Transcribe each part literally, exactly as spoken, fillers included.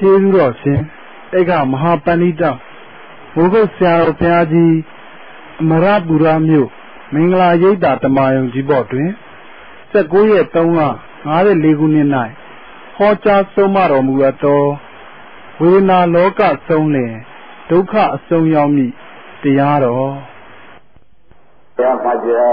ကျေးဇူးတော်ရှင်ဧကမဟာပဏိတဘုဂုတ်ဆရာတော်ဘုရားကြီးအမရပူရမြို့မင်္ဂလာရိပ်သာဓမ္မယုံကြီးဘော်တွင်၁၉ရက်၃လ၅၄ခုနှစ်၌ဟောကြားဆုံးမတော်မူအပ်သောဝေဒနာလောကဆုံးလင်ဒုက္ခအဆုံးရောက်မည်တရားတော်ဘုရားမှာကြာ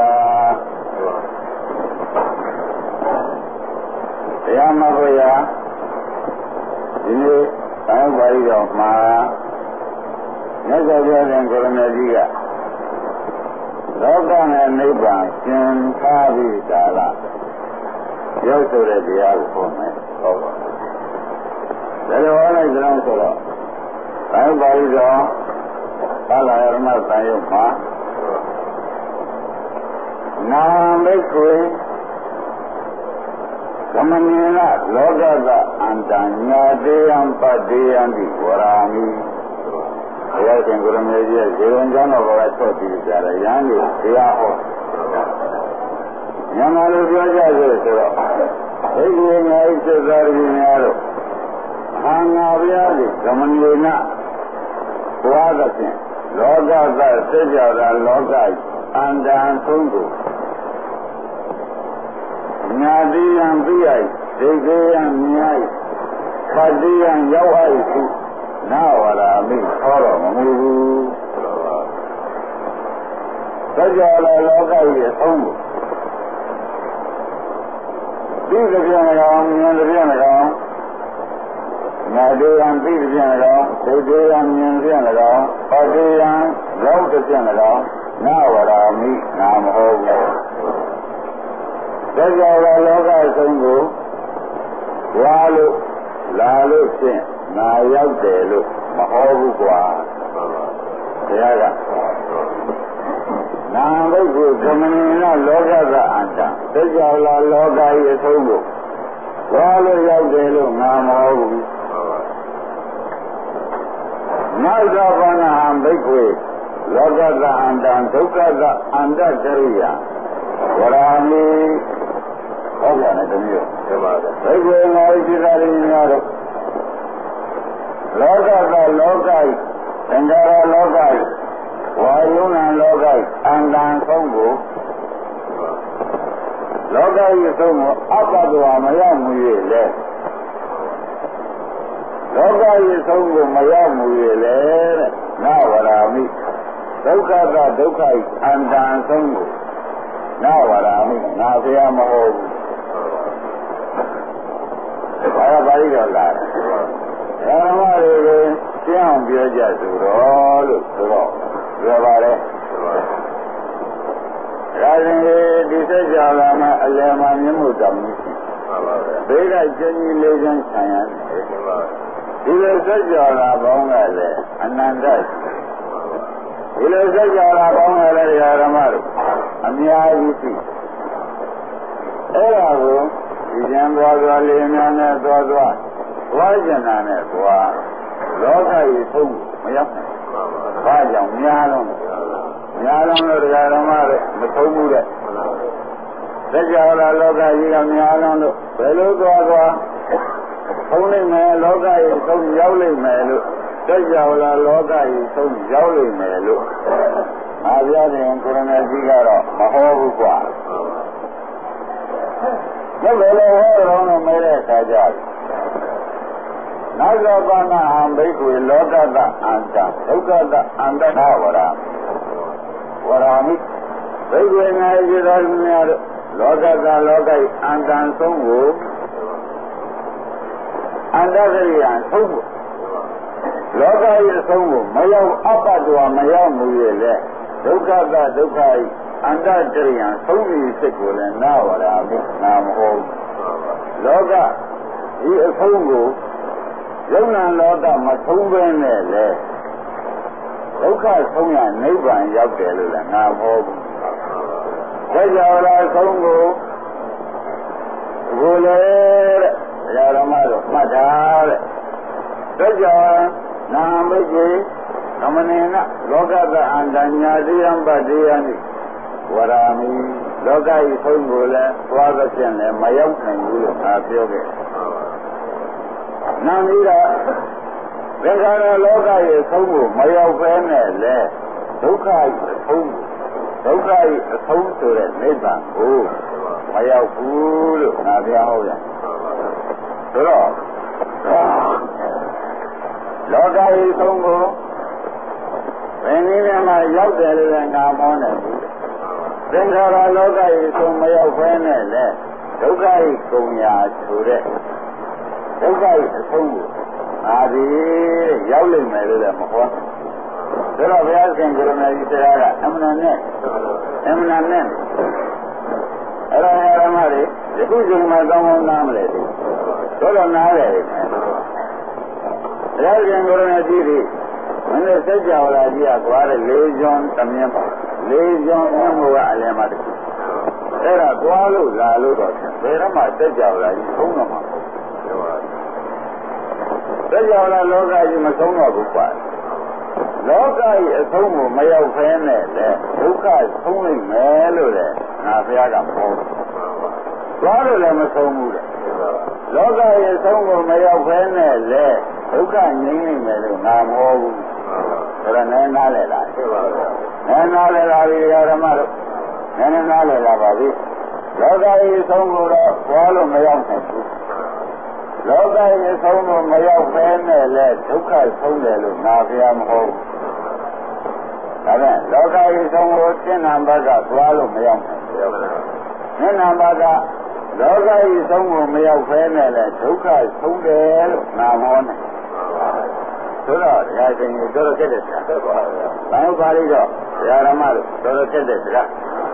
ဘုရားမှာဘုရားဒီနေ့တိုင်းပါဠိတော်မှာမြတ်စွာဘုရားရှင်ကိုရမေကြီးကလောကနဲ့နိဗ္ဗာန်ရှင်ထားပြီးတာလားရောက်ဆိုတဲ့တရားကိုဟောမယ်ဟုတ်ပါဘူးဒါလိုဟောလိုက်ကြအောင်ဆိုတော့တိုင်းပါဠိတော်သာလယရဏသံယုတ်မှာနာမိတ်ခွေသမဏေနလောကကအန္တညာတေယံပတေယံဒီဝရာမိဘုရားရှင်ကိုရမေကြီးရဲ့ဇေဝံကျောင်းတော်ကထွက်ပြီးကြတယ်ရဟန်းတွေတရားဟောညနာလိုပြောကြဆိုဆိုတော့ဒိဋ္ဌိငါဣစ္ဆသာရိများတို့အာငါဘုရားကြီးသမဏေနဘဝသဖြင့်လောကသစိတ်ကြတာလောကအန္တန်ဆုံးကိုညာတိယံပြိယဒိဋ္ဌိယံမြာယပတိယံရောက်အိုက်ဟုနာဝရာမိဟောတော်မမူဘူးသစ္စာလောကရဲ့အဆုံးကိုဒီတစ်ပြန်ကောင်မြင်တစ်ပြန်ကောင်ညာတိယံပြိတစ်ပြန်ကောင်ဒိဋ္ဌိယံမြင်တစ်ပြန်ကောင်ပတိယံရောက်တစ်ပြန်ကောင်နာဝရာမိနာမဟုတ်ဘူးသစ္စာလောကအဆုံးကိုဝါလို့လာလို့ဖြင့်ငါရောက်တယ်လို့မဟောဘူးကွာဘုရားကနာဘုက္ခုသမဏေနလောကကအန္တသစ္စာလောက၏အဆုံးကိုဝါလို့ရောက်တယ်လို့ငါမဟောဘူးနောက်သောဘာနာဟံဘိက္ခုလောကကအန္တဒုက္ခကအန္တကရိယာဝရာမိဟုတ်ပါနဲ့တမျိုးဒီပါပဲဘိက္ခုငါဣစ္ဆာရိများတို့လောကကလောကဤသင်္ခါရလောကဤဝါယုဏလောကဤအန္တန်ဆုံးကိုလောကဤအဆုံးကိုအပ္ပတဝမရောက်မူ၍လေလောကဤအဆုံးကိုမရောက်မူ၍လေတဲ့နဝရာမိဒုက္ခကဒုက္ခဤအန္တန်ဆုံးကိုနဝရာမိငါဘုရားမဟုတ်ဘူးဘာသာပါဠိတော်လာတယ်ဓမ္မတွေကိုရှင်းအောင်ပြောကြဆိုတော့လို့ဆိုတော့ပြောပါလေဒါရင်ဒီစက်ကြောလာမှာအလယ်မှာမြင့်မှုတောင်ကြီးရှိပါပါပဲဘေးကကျင်းကြီးလေးချမ်းဆံရတယ်ဒီလိုစက်ကြောလာပေါင်းကလည်းအနန္တဒီလိုစက်ကြောလာပေါင်းကလည်းဓမ္မတို့အများကြီးရှိအဲ့ဒါကိုဒီကျန်သွားသွားလေးများနဲ့သွားသွားသွားကျင်တာနဲ့ကွာလောကကြီးဆုံးမရောက်နိုင်။ဘာကြောင့်များလုံးများလုံးလို့တရားဓမ္မတွေမဆုံးဘူးတဲ့။သက်ကြောလာလောကကြီးကများလုံးလို့ဘယ်လိုသွားသွားဆုံးနိုင်မယ်လောကကြီးဆုံးရောက်လိမ့်မယ်လို့သက်ကြောလာလောကကြီးဆုံးရောက်လိမ့်မယ်လို့အားပြတဲ့ကိုရမေကြီးကတော့မဟောဘူးကွာ။ဘယ်လိုလဲဟောတော့မဲတဲ့အခါကျနောက်သောဘာနာဟံဘိက္ခုလောကတအန္တဒုက္ခတအန္တနာဝရာဝရာမိဘိက္ခုငါဤသောများတို့လောကတလောကဤအန္တန်ဆုံးကိုအန္တကရိယာဆုံးကိုလောကဤအဆုံးကိုမရောက်အပ္ပတဝမရောက်မူရဲ့လေဒုက္ခတဒုက္ခဤအန္တကရိယာဆုံးပြီးစိတ်ကိုလည်းနာဝရာမိနာမဟုတ်လောကဤအဆုံးကိုယုံနာလောကမဆုံးဘဲနဲ့လေဒုက္ခဆုံးရနိဗ္ဗာန်ရောက်တယ်လို့လည်းငါဟောဘူး။ဒါကြောင့်လားဆုံးကိုဘုလေတဲ့ဘုရားဓမ္မတို့မှတ်ထားတဲ့ဒါကြောင့်နာမိတ်ကြီးသမဏေနလောကကအန္တညာတိယံပတိယံဝရာမိလောကဤဆုံးကိုလည်းသွားသဖြင့်လည်းမရောက်နိုင်ဘူးလို့ငါပြောခဲ့တယ်။နာမည်တော့သင်္ခါရလောကရဲ့အဆုံးကိုမရောက်ဘဲနဲ့လေဒုက္ခရဲ့အဆုံးဒုက္ခရဲ့အဆုံးဆိုတဲ့နိဗ္ဗာန်ကိုမရောက်ဘူးလို့ငါပြောဟောရတယ်ဆိုတော့လောကရဲ့အဆုံးကိုဘယ်နည်းနဲ့မှရောက်တယ်လို့ငါမောနေဘူးသင်္ခါရလောကရဲ့အဆုံးမရောက်ဘဲနဲ့လေဒုက္ခရဲ့ကုန်ရာဆိုတဲ့ဒုက္ခရဲ့အဆုံးကိုအာဒီရောက်လိမ့်မယ်လို့လည်းမဟောဒါတော့ဘုရားရှင်ကိုရမကြီးတရားကအမှန်နဲ့အမှန်နဲ့အဲ့ဒါဓမ္မတွေဒီခုချိန်မှာကောင်းကောင်းနားမလဲဒီတော့တော့နားတယ်ဘုရားရှင်ကိုရမကြီးဒီမင်းတို့စัจ java လာကြီးကကွာတဲ့လေးကျွန်းသမင်းလေးကျွန်းအမှုကအလယ်မှာတခုအဲ့ဒါကွာလို့လာလို့တော့ဘယ်တော့မှစัจ java လာကြီးသုံးတော့မှာစัจ java လာလောကကြီးမဆုံးတော့ဘူးကွာလောကကြီးအဆုံးကိုမရောက်ဖဲနဲ့လေဒုက္ခဆုံးနိုင်မယ်လို့လေငါဘုရားကဟောသွားလို့လည်းမဆုံးဘူးလေလောကကြီးအဆုံးကိုမရောက်ဖဲနဲ့လေဒုက္ခငြိမ်းနိုင်မယ်လို့ငါမဟောဘူးဒါတော့နည်းနားလေလားနည်းနားလေလားဒီဓမ္မတို့နည်းနားလေလားပါပြီလောကကြီးအဆုံးကိုတော့သွားလို့မရောက်နိုင်ဘူးလောကရဲ့အဆုံးကိုမရောက်ဘဲနဲ့လေဒုက္ခဆုံးတယ်လို့ငါဘုရားမဟုတ်ဘူး။ဒါနဲ့လောကရဲ့အဆုံးကိုစိဏ္ဏဘက်ကသွားလို့မရောက်ဘူး။စိဏ္ဏဘက်ကလောကရဲ့အဆုံးကိုမရောက်ဘဲနဲ့လေဒုက္ခဆုံးတယ်လို့ငါမဟောနိုင်။ဆိုတော့တရားရှင်ကြီးတော်တော်ကျက်တဲ့စကား။ဘာလို့ပါလိတော့ဓမ္မတို့တော်တော်ကျက်တဲ့စကား။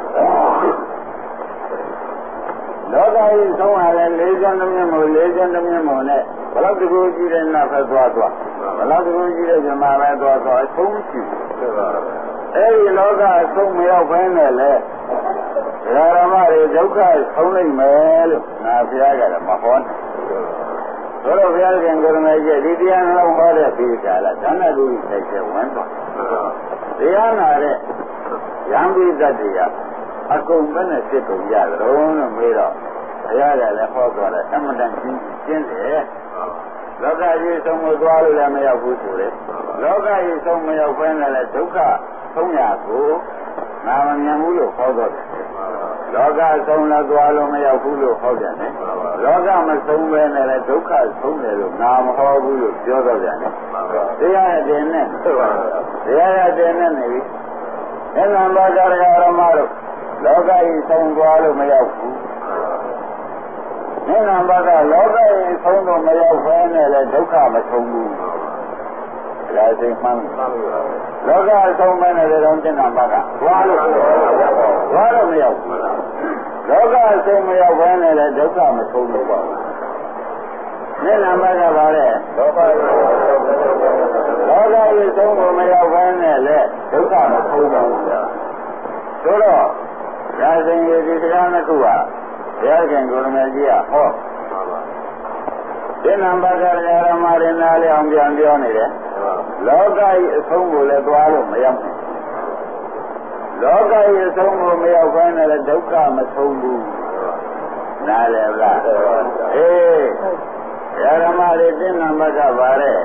လောကကြီးဆုံးရတဲ့လေးကျွန်းတစ်မြတ်မို့လေးကျွန်းတစ်မြတ်မို့နဲ့ဘလောက်တကူကြီးတဲ့နတ်ဖက်သွားသွားဘလောက်တကူကြီးတဲ့ဇမားပဲသွားသွားအဆုံးရှိတယ်အဲဒီလောကအဆုံးမရောက်ဘဲနဲ့လေဓမ္မတွေဒုက္ခဆုံးနိုင်မယ်လို့ငါဘုရားကလည်းမဟောနဲ့ဆိုတော့ဘုရားရှင်ကိုရမေကြီးဒီတရားနှလုံးဟောတဲ့ပြီးကြလားဒါနတုစိတ်ကျဝင်သွားတရားနာတဲ့ယံပိသတ္တိယအကုန်ပဲနဲ့စစ်ကုန်ရတယ်လို့မေးတော့ဘုရားကလည်းဟောသွားတယ်အမှန်တန်ရှင်းရှင်းတယ်လောကကြီးဆုံးမသွားလို့လည်းမရောက်ဘူးဆိုတယ်လောကကြီးဆုံးမရောက်ဘဲနဲ့လည်းဒုက္ခဆုံးရကိုနာမမြင်ဘူးလို့ဟောတော့တယ်လောကဆုံးလည်းသွားလို့မရောက်ဘူးလို့ဟောကြတယ်လောကမဆုံးဘဲနဲ့လည်းဒုက္ခဆုံးတယ်လို့နာမဟောဘူးလို့ပြောတော့ကြတယ်တရားရဲ့တင်နဲ့တရားရဲ့တင်နဲ့နေပြီအနန္တကာရဓမ္မတို့လောကကြီးဆုံးသွားလို့မရောက်ဘူး။နိဗ္ဗာန်ဘက်ကလောကကြီးဆုံးတော့မရောက်ဘဲနဲ့လည်းဒုက္ခမဆုံးဘူး။ဒါစိတ်မှန်။လောကဆုံးမဲနဲ့လည်းတော့နိဗ္ဗာန်ဘက်ကသွားလို့သွားလို့မရောက်ဘူး။လောကဆုံးမရောက်ဘဲနဲ့လည်းဒုက္ခမဆုံးလို့ပါဘူး။နိဗ္ဗာန်ဘက်ကပါလေလောကလောကကြီးဆုံးတော့မရောက်ဘဲနဲ့လည်းဒုက္ခမဆုံးပါဘူး။ဆိုတော့ဒါဆိုရင်ဒီစကားနှစ်ခုကဘုရားရှင်ကိုရမေကြီးကဟောဒီနံပါတ်ကဓမ္မရင်းသားလေးအောင်ပြန်ပြောနေတယ်လောကကြီးအဆုံးကိုလည်းသွားလို့မရောက်ဘူးလောကကြီးအဆုံးကိုမရောက်ဘဲနဲ့လည်းဒုက္ခမဆုံးဘူးနားလည်လားအေးဓမ္မလေးဒီနံပါတ်ကပါတဲ့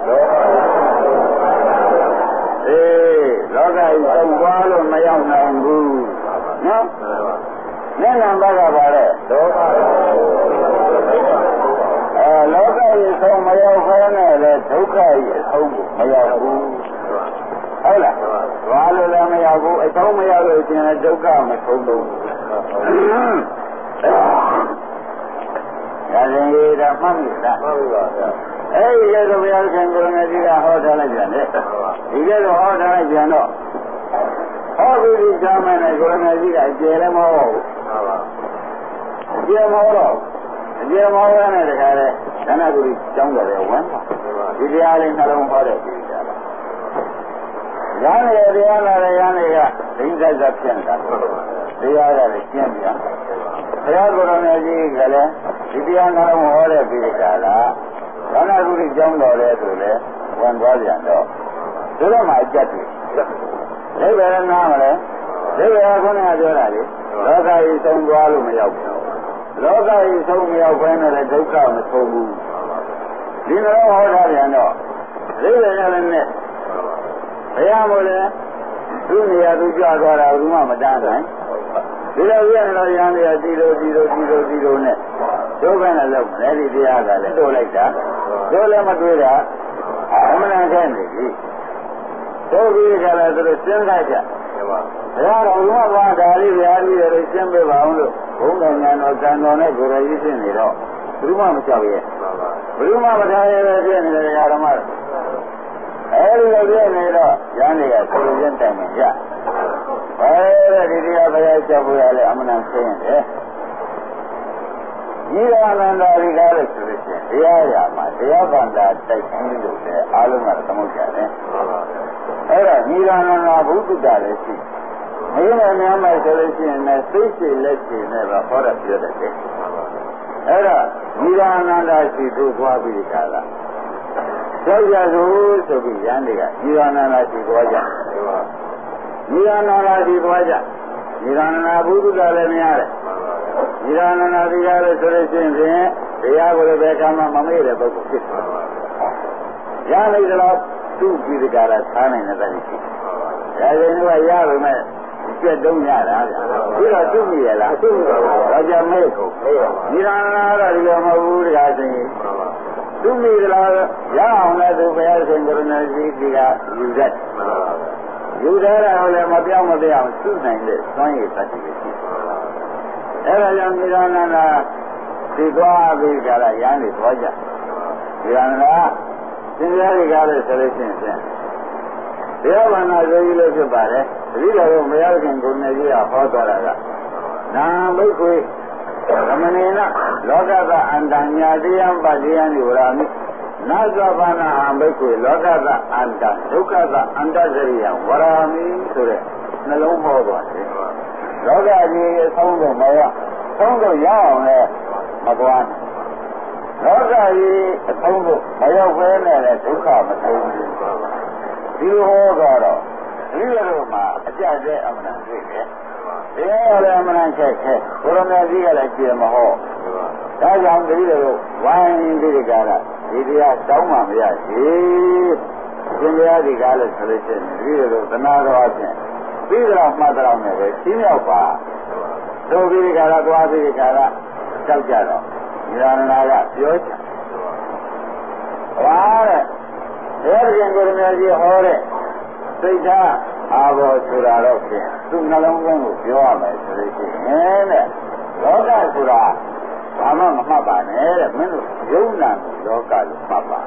အေးလောကကြီးဆုံးသွားလို့မရောက်နိုင်ဘူးနော်နိဗ္ဗာန်ဘက်ကပါတဲ့လောကအဲလောကကြီးဆုံးမရောက်ဘဲနဲ့လေဒုက္ခကြီးအဆုံးကိုမရောက်ဘူးဟုတ်လားဘာလို့လဲမရောက်ဘူးအဆုံးမရောက်လို့ရှင်ဒုက္ခမဆုံးဘူးဒါရင်ကြီးတော့မှတ်မိလားမှတ်ပါဗျာအဲဒီကဲတော့ဘုရားရှင်ကိုရမေကြီးကဟောထားလိုက်ပြန်တယ်ဒီကဲတော့ဟောထားလိုက်ပြန်တော့ဟောပြီးဒီသာမန်နဲ့ကိုရမေကြီးကအကျေလည်းမဟုတ်ဘူးဟုတ်ပါအကျေမဟုတ်တော့အကျေမဟုတ်ရတဲ့တခါလဲဒါနဂုရိကျောင်းတော်ရဲ့ဝမ်းပါဒီတရားလေးနှလုံးဟောတဲ့ပြီးကြတာရဟန်းရဲ့တရားနာတဲ့ရဟန်းတွေကဒိဋ္ဌိဇတ်ဖြစ်နေတာတရားကလည်းကျင့်ပြန်ဘုရားကိုရမေကြီးကလည်းဒီတရားနှလုံးဟောတဲ့ပြီးကြတာဒါနဂုရိကျောင်းတော်ရဲ့ဆိုလဲဝန်သွားပြန်တော့ဒီတော့မှအကျက်တယ်ဒီဘယ်နာမလဲဒီဘယ်ခုနကပြောတာလေလောကကြီးဆုံးသွားလို့မရောက်ဘူးလောကကြီးဆုံးမရောက်ဘဲနဲ့လည်းဒုက္ခမဆုံးဘူးဒီလိုဟောတာပြန်တော့ရိပ်ရလည်းနဲ့ဘုရားမို့လဲသူ့နေရာသူကြွသွားတာဘယ်သူမှမတန်းနိုင်ဒီလိုရရင်တော့ရန်ရဒီလိုဒီလိုဒီလိုဒီလိုနဲ့ဒုက္ခနဲ့လောက်မလဲဒီတရားကလည်းတို့လိုက်တာတို့လည်းမတွေ့တာအမှန်တန်ခဲ့နေပြီတို့ပြီးကြလားသူတို့စဉ်းစားကြဘုရားတော်ဘုရားကဒါလေးဘုရားကြီးတွေရှင်းပြပါအောင်လို့ဘုန်းတော်ညာတော်ကံတော်နဲ့ကိုယ်ရည်ရှင်းနေတော့ဘယ်သူမှမကြောက်ရဲ့ဘယ်သူမှမထားရဲပဲဖြစ်နေတယ်ဓမ္မအဲဒီလိုပြနေတော့ရန်တွေကကိုယ်ရင်းတိုင်နေကြအဲဒီတရားဘုရားကြောက်ဖို့ရလဲအမှန်တန်ရှင်းတယ်ဒီရနန္ဒာရိကားလို့ဆိုလို့ရှိရင်တရားရမှာတရားဗန္တာတိုက်ပြီးလို့လည်းအားလုံးကသမုတ်ကြတယ်အဲ့ဒါနိရဏနာဘုဒ္ဓတာလည်းရှိမင်းနဲ့များမှဆိုလို့ရှိရင်လည်းသိရှိလက်ရှိနဲ့ပဲဟောရပြောတယ်အဲ့ဒါနိရဏနာရှိသူသွားပြီးကြလားကြောက်ရစို့ဆိုပြီးရန်တွေကနိရဏနာရှိသွားကြနိရဏနာရှိသွားကြနိရဏနာဘုဒ္ဓတာလည်းများတယ်နိရဏနာဒီကားလို့ဆိုလို့ရှိရင်တရားကိုလည်းဘယ်ကမှမမေ့တဲ့ပုဂ္ဂိုလ်ဖြစ်တယ်ရလိုက်တော့သူ့ပြီးဒီကားလားသားနိုင်တဲ့တည်းရှိဒါရင်ကရပါမယ်ပြက်တုံးရတာဗျာပြီးတော့သူ့မိရလားသူ့တော့ကြမဲကုန်နိရဏနာတော့ဒီလိုမဟုတ်ဘူးဒီကားဆိုရင်သူ့မိကလားရအောင်လည်းသူဘုရားရှင်ကရုဏာရှိဒီကယူတတ်ယူတတ်တာလည်းမပြောင်းမပြောင်းသူ့နိုင်တဲ့စွမ်းရည်တတ်ရှိတယ်အဲ့ဒါကြောင့်နိရဏနာဒီသွားပြီးကြလားရန်နေသွားကြနိရဏနာသင်္ကြန်ကြီးကားလို့ဆိုလို့ရှိရင်တရားဘာနာဆိုကြီးလို့ဖြစ်ပါတယ်တတိတော်မရခင်ကိုယ်နဲ့ကြီးကဟောတော်တာကနာဘိက္ခွေသမဏေနလောကသအန္တညာတိယံပတိယံဒီဝရမိနာသဘာနာအဘိက္ခွေလောကသအန္တဒုက္ခသအန္တစရိယံဝရမိဆိုတဲ့နှလုံးဟောသွားတယ်လောကကြီးအဆုံးကိုမရဆုံးကိုရအောင်လဲမကွာလောကကြီးအဆုံးကိုမရောက်ဘဲနဲ့လည်းဒုက္ခမဆုံးဘူးဒီဟောကတော့ဒီလိုမှအကြတဲ့အမှန်တွေ့တယ်တရားလည်းအမှန်ချက်ချက်ဘုရားမြတ်ကြီးကလည်းကြည်မဟောဒါကြောင့်ဒီလိုဝိုင်းဒီကကဒီတရားတောင်းမှမရရှိရှင်တရားဒီကားလို့ဆိုလို့ရှိရင်ဒီလိုသနာတော်အချင်းပြီးတော့မှတ်တော်နဲ့ပဲရှင်းရောက်ပါတို့ပြီးကြတာသွားပြီးကြတာကြောက်ကြတော့ဉာဏ်နာကပြောချင်ပါတဲ့ဘုရားရှင်ကိုယ်တော်ကြီးဟောတဲ့စိတ်ထားအာဘောဆိုတာတော့ဖြင့်သူ့နှလုံးသွင်းကိုပြောရမယ်ဆိုလို့ရှိရင်တဲ့လောကဆိုတာဘာမှမမှတ်ပါနဲ့တဲ့မင်းတို့ယုံနာလောကလို့မှတ်ပါ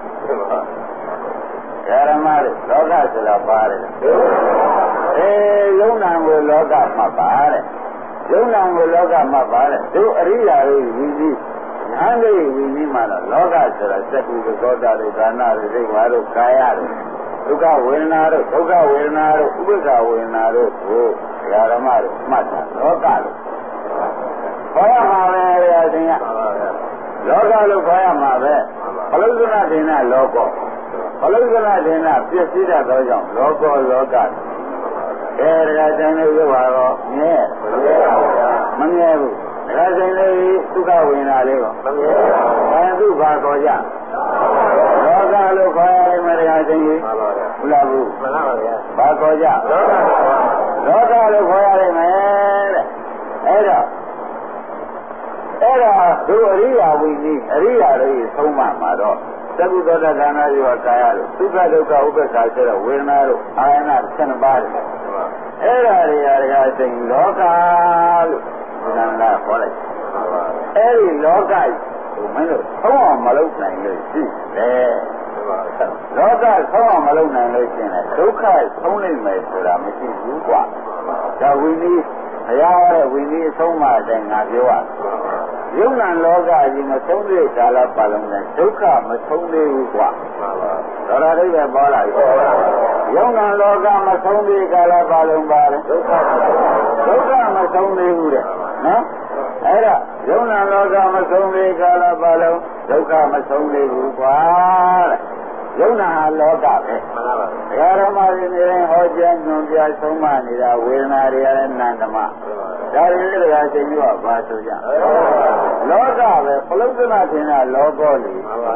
ဓမ္မတို့လောကဆိုတာပါတယ်အေးယုံနာကိုလောကမှတ်ပါတဲ့ယုံနာကိုလောကမှတ်ပါတဲ့တို့အရိယာတွေဝီကြီးညာလေးဝီကြီးမှတော့လောကဆိုတာစက္ကူသောတာတွေဒါနတွေသိပါတို့ကာယတွေဒုက္ခဝေဒနာတို့ဒုက္ခဝေဒနာတို့ဥပ္ပခဝေဒနာတို့ကိုဓမ္မတို့မှတ်တာလောကလို့ခေါ်ရမှာပဲရာဇင်ကလောကလို့ခေါ်ရမှာပဲဘလုဇနာဒေနလောကောဘလုဇနာဒေနပြည့်စည်တတ်သောကြောင့်လောကောလောကအဲဒါကြတဲ့ရုပ်ဟာတော့မြဲမမြဲဘူးဒါကြတဲ့ဒုက္ခဝေဒနာလေးတော့မမြဲဘူးဘာသူဘာခေါ်ကြလောကလို့ခေါ်ရမယ်တရားချင်းကြီးဘုလားဘူးမှန်ပါဗျာဘာခေါ်ကြလောကလို့ခေါ်ရမယ်တဲ့အဲ့တော့အဲ့ဒါသူအရိယာဝိနည်းအရိယာတွေဆုံးမမှာတော့သက္ကုသောတခန္ဓာရောကာယတို့သုခဒုက္ခဥပ္ပခါဆိုတော့ဝေဒနာတို့အာယနာဆယ်နှစ်ပါးအဲ့ဒါတွေအရာစိတ်လောကလို့သံဃာခေါ်လိုက်အဲ့ဒီလောကကြီးမင်းတို့ဆုံးအောင်မလုပ်နိုင်လို့ရှိတယ်လောကဆုံးအောင်မလုပ်နိုင်လို့ရှိရင်ဒုက္ခဆုံးနိုင်မယ်ဆိုတာမရှိဘူးကွာဒါဝိနည်းဘုရားရဲ့ဝိနည်းအဆုံးမတဲ့ငါပြောရယုံနာလောကကြီးမဆုံးသေးကာလပတ်လုံးနဲ့ဒုက္ခမဆုံးသေးဘူးကွာတော်တော်လေးပဲပေါ်လာပြီယုံနာလောကမဆုံးသေးကာလပတ်လုံးပါတယ်ဒုက္ခဒုက္ခမဆုံးသေးဘူးတဲ့နော်အဲ့ဒါယုံနာလောကမဆုံးသေးကာလပတ်လုံးဒုက္ခမဆုံးသေးဘူးကွာတဲ့ယုံနာလောကပဲမှန်ပါပါဘုရားဓမ္မတွေနေရင်ဟောကြားညွှန်ပြဆုံးမနေတာဝေဒနာတွေလည်းနန္တမဒါတွေလည်းတရားရှင်ကြီးကဘာဆိုကြလောကပဲပလုဒ္ဒနာထင်တာလောကောလေမှန်ပါပါဘု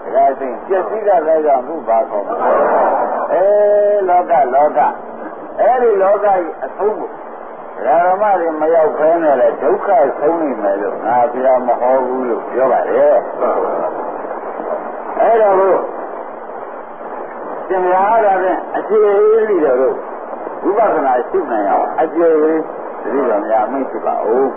ဒါသိပျက်စီးတဲ့ကြောင့်သူ့ဘာခေါ်မှာအဲလောကလောကအဲ့ဒီလောကကြီးအဆုံးကိုဓမ္မတွေမရောက်ခဲနဲ့လေဒုက္ခဆုံးနေမယ်လို့ငါဘုရားမဟောဘူးလို့ပြောပါတယ်အဲ့တော့ဘုရှင်များကလည်းအခြေအေးလိတော်ဝိပဿနာရှုနိုင်အောင်အကျေအေးတတိတော်များမိတ်ဖြစ်ပါဦး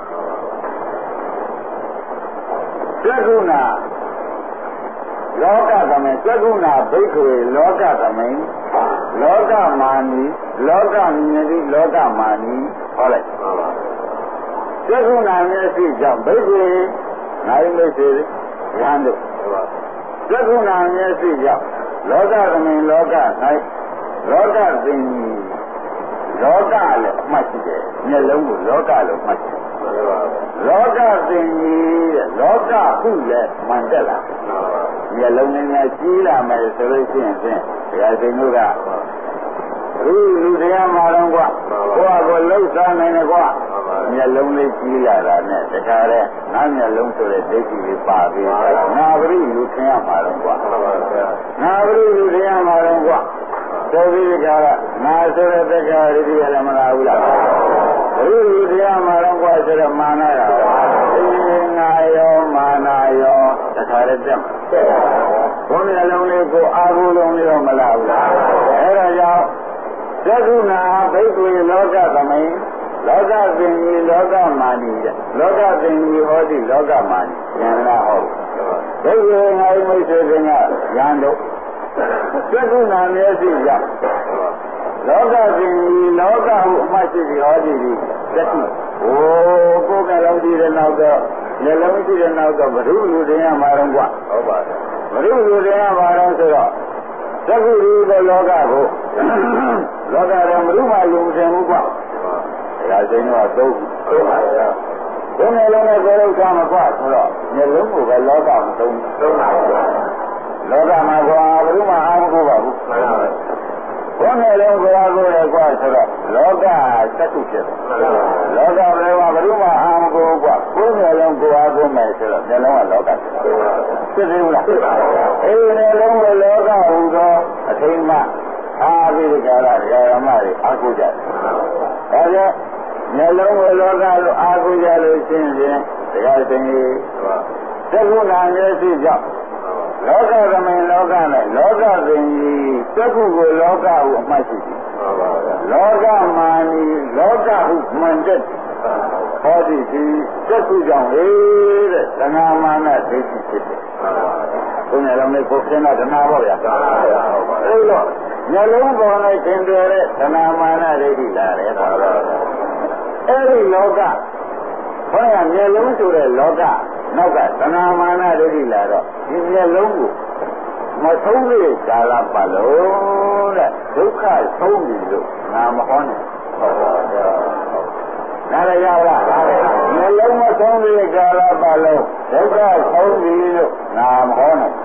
သက္ကုဏလောကသမေသက္ကုဏဘိက္ခဝေလောကသမေလောကမာနီလောကမြင်သည့်လောကမာနီဟောလိုက်သက္ကုဏမျက်စိကြောင့်ဘိက္ခဝေနိုင်မိတ်စေရန်တို့သက္ကုဏမျက်စိကြောင့်လောကသမေလောက၌လောကသင်ကြီးလောကလည်းအမှတ်ရှိတယ်မျက်လုံးကိုလောကလို့မှတ်တယ်လောကသင်ကြီးတဲ့လောကဟုလည်းမှန်တယ်လားမျက်လုံးနဲ့များကြီးလာမယ်ဆိုလို့ရှိရင်ဖြင့်ဘုရားရှင်တို့ကလူလူတရားမှာတော့ကွာကိုယ့်အကိုလှုပ်ရှားနိုင်တယ်ကွာမျက်လုံးလေးကြီးလာတာနဲ့တခါတည်းငါမျက်လုံးဆိုတဲ့ဒိဋ္ဌိလေးပါပြီးငါပရိလူခင်ရမှာတော့ကွာငါပရိလူတရားမှာတော့ကွာဆိုပြီးကြတာငါဆိုတဲ့တက္ကရာရိတိရလည်းမလာဘူးလားပရိလူတရားမှာတော့ကွာဆိုတော့မာနရအေးငါရောမာနရောတခါတည်းတက်မှာဘုန်းမျက်လုံးလေးကိုအာဟုလုံးလေးတော့မလာဘူးလားအဲဒါကြောင့်သက္ကုဏဘိက္ခဝေလောကသမိန်လောကသင်္ကြီးလောကမာနီလောကသင်္ကြီးဟောတိလောကမာနီဉာဏ်လားဟောဘိက္ခဝေငါ၏မိတ်ဆွေတွေကဉာဏ်တို့သက္ကုဏမျက်စိကြောင့်လောကသင်္ကြီးလောကဟုအမှတ်ရှိပြီးဟောတိဒီသက္ကုဟိုကိုယ်ကလုံးကြည့်တဲ့နောက်တော့မျက်လုံးကြည့်တဲ့နောက်တော့ဘုရုလူတရားမှာတော့ကွာဟုတ်ပါတယ်ဘုရုလူတရားမှာတော့ဆိုတော့သက္ကုရီတဲ့လောကကိုလောကတော့ဘုရုမှလူမထင်ဘူးကွာဒါစိန်တော့သုံးသုံးပါလားသုံးနေလုံးနဲ့ကိုယ်လုံးစားမကွာဆိုတော့မျက်လုံးကိုပဲလောကမသုံးသုံးပါဘူးလောကမှာကွာဘုရုမှအားမကိုပါဘူးဘုန်းနေလုံးကိုယ်ကိုယ်ရဲ့ကွာဆိုတော့လောကသက္ကုဖြစ်တယ်လောကဘယ်မှာဘုရုမှအားမကိုကွာကိုယ်နေလုံးကိုယ်အားကိုမယ်ဆိုတော့မျက်လုံးကလောကဖြစ်တယ်ဟုတ်လားအေးနေလုံးကိုလောကဟူသောအထိမ်းမှအားပြီးကြတာဓမ္မတွေအားကိုကြတယ်ဒါကြောင့်မျက်လုံးကိုလောကလို့အားကိုကြလို့ရှင်းရင်တရားစင်ကြီးသက္ကုဏမျက်စိကြောင့်လောကသမိန်လောကနဲ့လောကသင်ကြီးသက္ကုကိုလောကဟုအမှတ်ရှိသည်လောကမာနီလောကဟုမှန်တဲ့ဟောဒီဒီသက္ကုကြောင့်ဟေးတဲ့သနာမာနဒိဋ္ဌိဖြစ်တယ်ဘုရားလုံးလေးကိုရှင်းတာဓမ္မပေါ့ဗျာအဲ့တော့မျက်လုံးပေါ်နဲ့သင်တယ်တဲ့သနာမာနဒိဋ္ဌိလာတယ်ပါတော့အဲ့ဒီလောကဘုရားမျက်လုံးဆိုတဲ့လောကနောက်ကသနာမာနဒိဋ္ဌိလာတော့ဒီမျက်လုံးကိုမဆုံးသေးကာလပတ်လုံးတဲ့ဒုက္ခဆုံးပြီလို့ငါမဟောနဲ့ဟုတ်ပါဘူးနားရရလားမျက်လုံးမဆုံးသေးကာလပတ်လုံးဒုက္ခဆုံးပြီလို့ငါမဟောနဲ့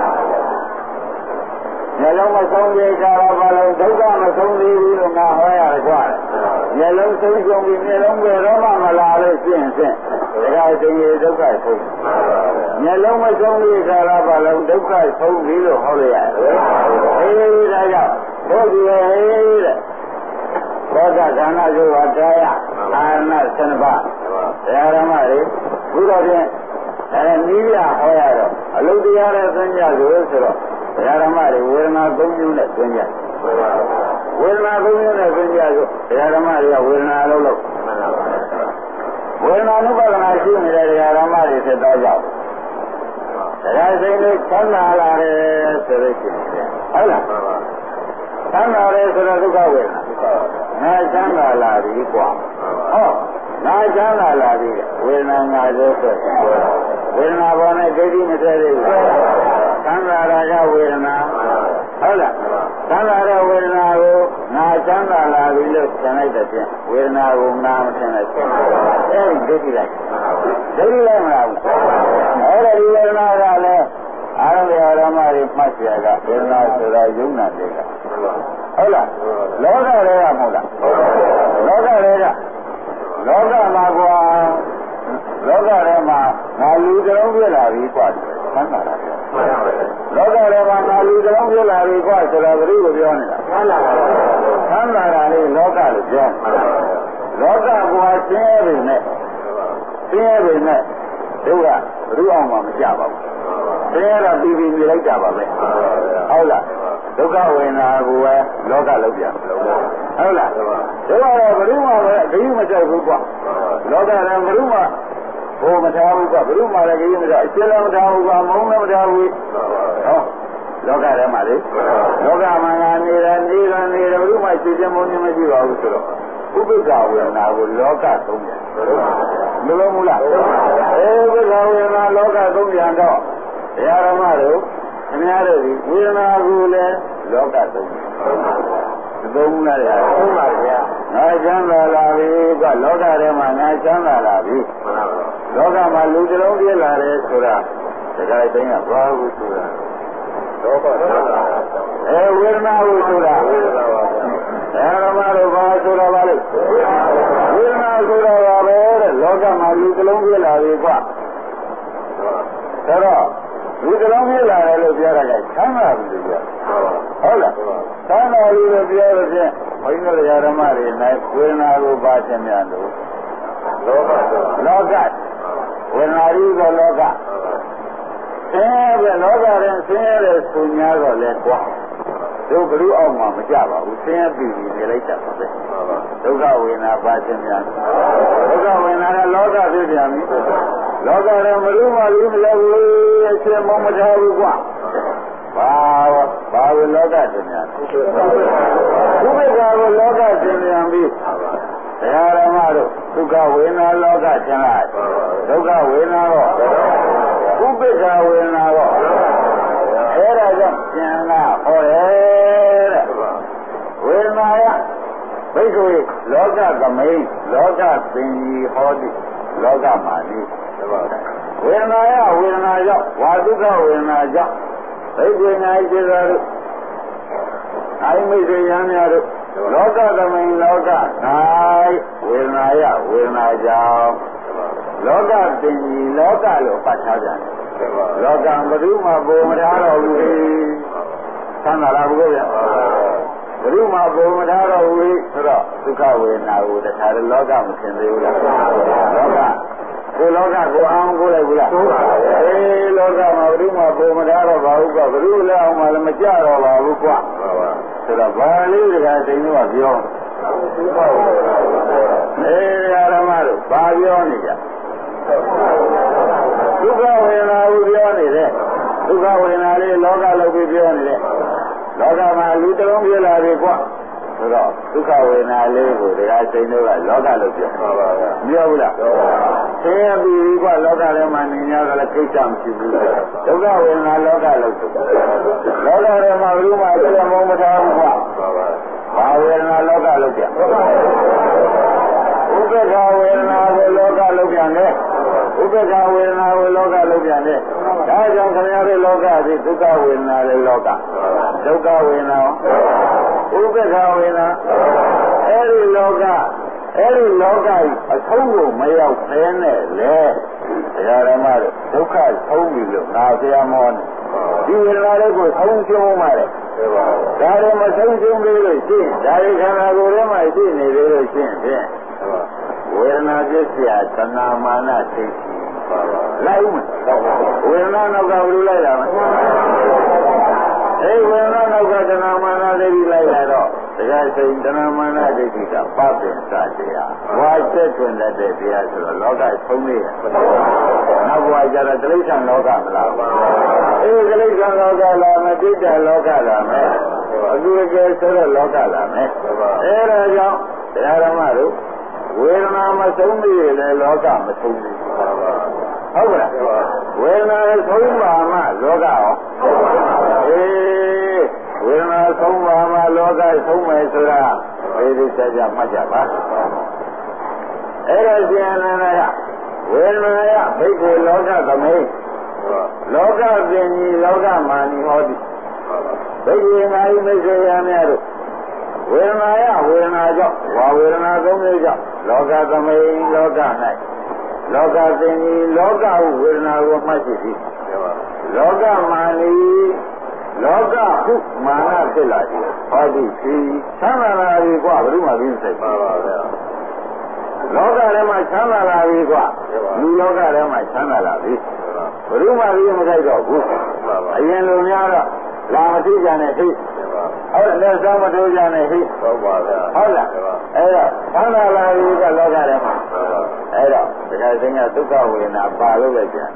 မျက်လုံးမဆုံးသေးကာလပတ်လုံးဒုက္ခမဆုံးသေးဘူးလို့ငါဟောရတယ်ကွာမျက်လုံးဆုံးဆုံးပြီးမျက်လုံးပဲတော့မှမလာလို့ရှင်းရှင်းဒါကရှင်ကြီးဒုက္ခဆုံးမျက်လုံးမဆုံးသေးကာလပတ်လုံးဒုက္ခဆုံးပြီလို့ဟောလိုက်ရတယ်အေးဒါကြောင့်ဘုရားဟေးတဲ့ဘောဓဌာနကျိုးဟာတရားအာရဏဆန္ဒပါတရားဓမ္မတွေဘုရားဖြင့်အဲနိဗျာဟောရတော့အလုတရားနဲ့သင်ကြဆိုဆိုတော့တရားဓမ္မတွေဝေဒနာသုံးမျိုးနဲ့သင်ကြဝေဒနာသုံးမျိုးနဲ့သင်ကြဆိုတရားဓမ္မတွေကဝေဒနာလုံးလို့ဝေဒနာနုပါဒနာရှိနေတဲ့တရားဓမ္မတွေဖြစ်တော့ကြောင့်တရားစိတ်လေးချမ်းသာလာတယ်ဆိုလို့ရှိရင်ဟုတ်လားချမ်းသာတယ်ဆိုတော့ဒုက္ခဝေဒနာငါချမ်းသာလာပြီကွာဟောငါချမ်းသာလာပြီဝေဒနာငါလို့ဆိုဝေဒနာပေါ်နဲ့ဒိဋ္ဌိမတည့်သေးဘူးချမ်းသာတာကဝေဒနာဟုတ်လားချမ်းသာတဲ့ဝေဒနာကိုငါချမ်းသာလာပြီလို့ဆင်လိုက်တဲ့ဖြင့်ဝေဒနာကိုငါမထင်လိုက်ဘူးအဲဒီဒိဋ္ဌိလိုက်ဒိဋ္ဌိလိုက်မလားဘူးအဲ့ဒါဒီဝေဒနာကလည်းအာရမဓမ္မတွေမှတ်เสียကဝေဒနာဆိုတာယုံနာတွေကဟုတ်လားလောကတွေကမဟုတ်လားလောကတွေကလောကမှာကွာလောကထဲမှာငါလူကြုံပြလာပြီကွာဆန်းတာလားလောကထဲမှာငါလူတော်ဖြစ်လာပြီကွာဆိုတာဘယ်လိုပြောနေတာဆန်းလာတာဆန်းလာတာလေးလောကလို့ပြောလောကဘဝဆင်းရဲပေမဲ့ဆင်းရဲပေမဲ့တို့ကဘယ်သူအောင်မှမကြပါဘူးဆင်းရဲတော့ပြီးပြီးမြည်လိုက်တာပါပဲဟုတ်လားဒုက္ခဝေဒနာကိုပဲလောကလောက်ပြန်ဟုတ်လားတို့ကတော့ဘယ်သူမှပဲအကြီးမကြောက်ဘူးကွာလောကထဲဘယ်သူမှဘိုးမထားဘူးကွာဘယ်သူမှလည်းကြီးမထားအရှင်းလည်းမထားဘူးကွာမုန်းလည်းမထားဘူးဟောလောကထဲမှာလေလောကမှာငါနေတာနေတာနေတယ်ဘယ်သူမှရှင်းရှင်းမုန်းခြင်းမရှိပါဘူးဆိုတော့ဥပ္ပခဝေဒနာကိုလောကသုံးပြန်မလို့ဘူးလားအဲဥပ္ပခဝေဒနာလောကသုံးပြန်တော့တရားဓမ္မတို့ခင်ဗျားတို့ဒီဝေဒနာကိုလည်းလောကသုံးပြန်သုံးလားရသုံးပါဗျာငါချမ်းသာလာပြီကလောကထဲမှာငါချမ်းသာလာပြီလောကမှာလူတစ်လုံးပြည့်လာတယ်ဆိုတာဒါကြိုင်တိုင်းကဘာလို့ဆိုတာလောကအဲဝေဒနာကိုဆိုတာဝေဒနာပါအဲဓမ္မတို့ဘာဆိုတာပါလဲဝေဒနာဆိုတာပါပဲတဲ့လောကမှာလူတစ်လုံးပြည့်လာပြီကွာဒါတော့လူတစ်လုံးပြည့်လာတယ်လို့ပြောတာကချမ်းသာပြီလို့ပြောဟုတ်လားချမ်းသာပြီလို့ပြောလို့ဖြင့်ဘုန်းကြီးတို့ဓမ္မတွေ၌ဝေဒနာကိုပါခြင်းများလို့လောကလောကဝေဒနာရီကလောကဆင်းရဲလောကရင်ဆင်းရဲတဲ့ဆူညာတော့လဲကွာတို့ဘ ᱹ အောက်မှာမကြပါဘူးဆင်းရဲပြီးပြီးနေလိုက်တာပါပဲဒုက္ခဝေဒနာပါခြင်းများဒုက္ခဝေဒနာကလောကဖြစ်ပြန်ပြီလောကရင်ဘ ᱹ မှလူမလဲဘူးအရှင်မမထားဘူးကွာဘာဘာဝလောကခြင်းများဥပ္ပခကိုလောကခြင်းများပြီးတရားဓမ္မတို့ဒုက္ခဝေဒနာလောကခြင်းလိုက်ဒုက္ခဝေဒနာတော့ဥပ္ပခဝေဒနာတော့အဲ့ဒါကြောင့်ကျင်လာဟောတယ်တဲ့ဝေဒနာယဘိက္ခုလောကသမိန်လောကသင်ကြီးဟောတိလောကမာနိဝေဒနာယဝေဒနာကြောင့်ဝါဒုက္ခဝေဒနာကြောင့်ဘိက္ခု၌စေသာတို့အိမိတ်ရံများတို့လောကသမိန်လောက၌ဝေဒနာယဝေဒနာကြောင့်လောကသင်ကြီးလောကလို့ပတ်ထားကြတယ်လောကဘယ်သူမှပုံမထားတော့ဘူးသံဃာလာဘူးဗျာဘယ်သူမှပုံမထားတော့ဘူးဆိုတော့ဒုက္ခဝေဒနာကိုတခါတည်းလောကမသင်သေးဘူးလားလောကကိုလောကကိုအောင်ကိုလိုက်ဘူးလားအေးလောကမှာဘယ်သူမှပုံမထားတော့ပါဘူးကွာဘယ်သူလည်းအောင်မှလည်းမကြတော့ပါဘူးကွာဆိုတော့ဘာလေးတခါတိန်တော့ပြောအေးဓမ္မတို့ဘာပြောနေကြဒုက္ခဝေဒနာကိုပြောနေတယ်ဒုက္ခဝေဒနာလေးလောကလောက်ပြီးပြောနေတယ်လောကမှာလူတစ်လုံးပြလာပြီကွာဆိုတော့ဒုက္ခဝေဒနာလေးကိုတရားစိန်တို့ကလောကလောက်ပြောပါပါဗျာမပြောဘူးလားဆင်းရဲပြီးကွာလောကထဲမှာနေများကလည်းကိစ္စမရှိဘူးဒုက္ခဝေဒနာလောကလောက်ဆိုလောကထဲမှာဘယ်လိုမှအကျဉ်းမမထားဘူးကွာဘာဝေဒနာလောကလောက်ပြဥပ္ပခဝေဒနာကိုလောကလောက်ပြန်တယ်ဥပ္ပခဝေဒနာကိုလောကလုံးပြန်တယ်ဒါကြောင့်ခင်ဗျားတို့လောကသည်ဒုက္ခဝေဒနာလည်းလောကဒုက္ခဝေဒနာဥပ္ပခဝေဒနာအဲ့ဒီလောကအဲ့ဒီလောကကြီးအဆုံးကိုမရောက်ဖဲနဲ့လေတရားဓမ္မတို့ဒုက္ခဆုံးပြီလို့ငါဆရာမောနေဒီဝေဒနာလေးကိုဆုံးရှုံးမှတယ်ဒါတွေမဆုံးရှုံးသေးလို့ရှိရင်ဒါတွေခန္ဓာကိုယ်ထဲမှာရှိနေသေးလို့ရှိရင်ဖြင့်ဝေဒနာပြည့်စရာသနာမာနသိလိုက်ဦးမယ်ဝေဒနာနောက်ကဘယ်လိုလိုက်လာမလဲအဲဝေဒနာနောက်ကသနာမာနသိပြီးလိုက်လာတော့တရားစိန်သနာမာနဒိဋ္ဌိကပပင်စတရားဘွာဆက်တွင်တတ်တဲ့တရားဆိုတော့လောကဆုံးနေတယ်နောက်ဘွာကျတော့တိဋ္ဌံလောကမလားအေးတိဋ္ဌံလောကလာမယ်တိဋ္ဌံလောကလာမယ်အခုကဲဆိုတော့လောကလာမယ်အဲဒါကြောင့်တရားဓမ္မတို့ဝေဒနာမဆုံးပြီလေလောကမဆုံးဘူးဟုတ်ကဲ့ဝေဒနာဆုံးပါမှလောကရောအေးဝေဒနာဆုံးပါမှလောကဆုံးမယ်ဆိုတာဒီဒီစကြမှတ်ကြပါအဲ့ဒါရှင်အနန္ဒကဝေဒနာယဘိက္ခုလောကသမိလောကပင်ကြီးလောကမာနိဟောတိဘိက္ခုငါဤမိတ်ဆွေများများတို့ဝေဒနာယဝေဒနာကြောင့်ဝါဝေဒနာသုံးမျိုးကြောင့်လောကသမိန်လောက၌လောကသင်္ကြီးလောကဟုဝေဒနာကိုမှတ်ရှိသည်လောကမာနီလောကဟုမာနဖြစ်လာတယ်ဟောဒီရှိသံဃာလာပြီကွာဘယ်သူမှပြီးစိတ်ပါပါဗျာလောကထဲမှာချမ်းသာလာပြီကွာလူလောကထဲမှာချမ်းသာလာပြီဘယ်သူမှပြီးမကြိုက်တော့ဘူးအရင်လူများတော့လာမသိကြနဲ့ဟိဟုတ်လက်ဆောင်မထိုးကြနဲ့ဟိဟုတ်ပါဗျာဟုတ်လားအဲ့တော့သံဃာလာပြီကလောကထဲမှာအဲ့တော့တခါစင်းကဒုက္ခဝေဒနာပါလို့လည်းပြန်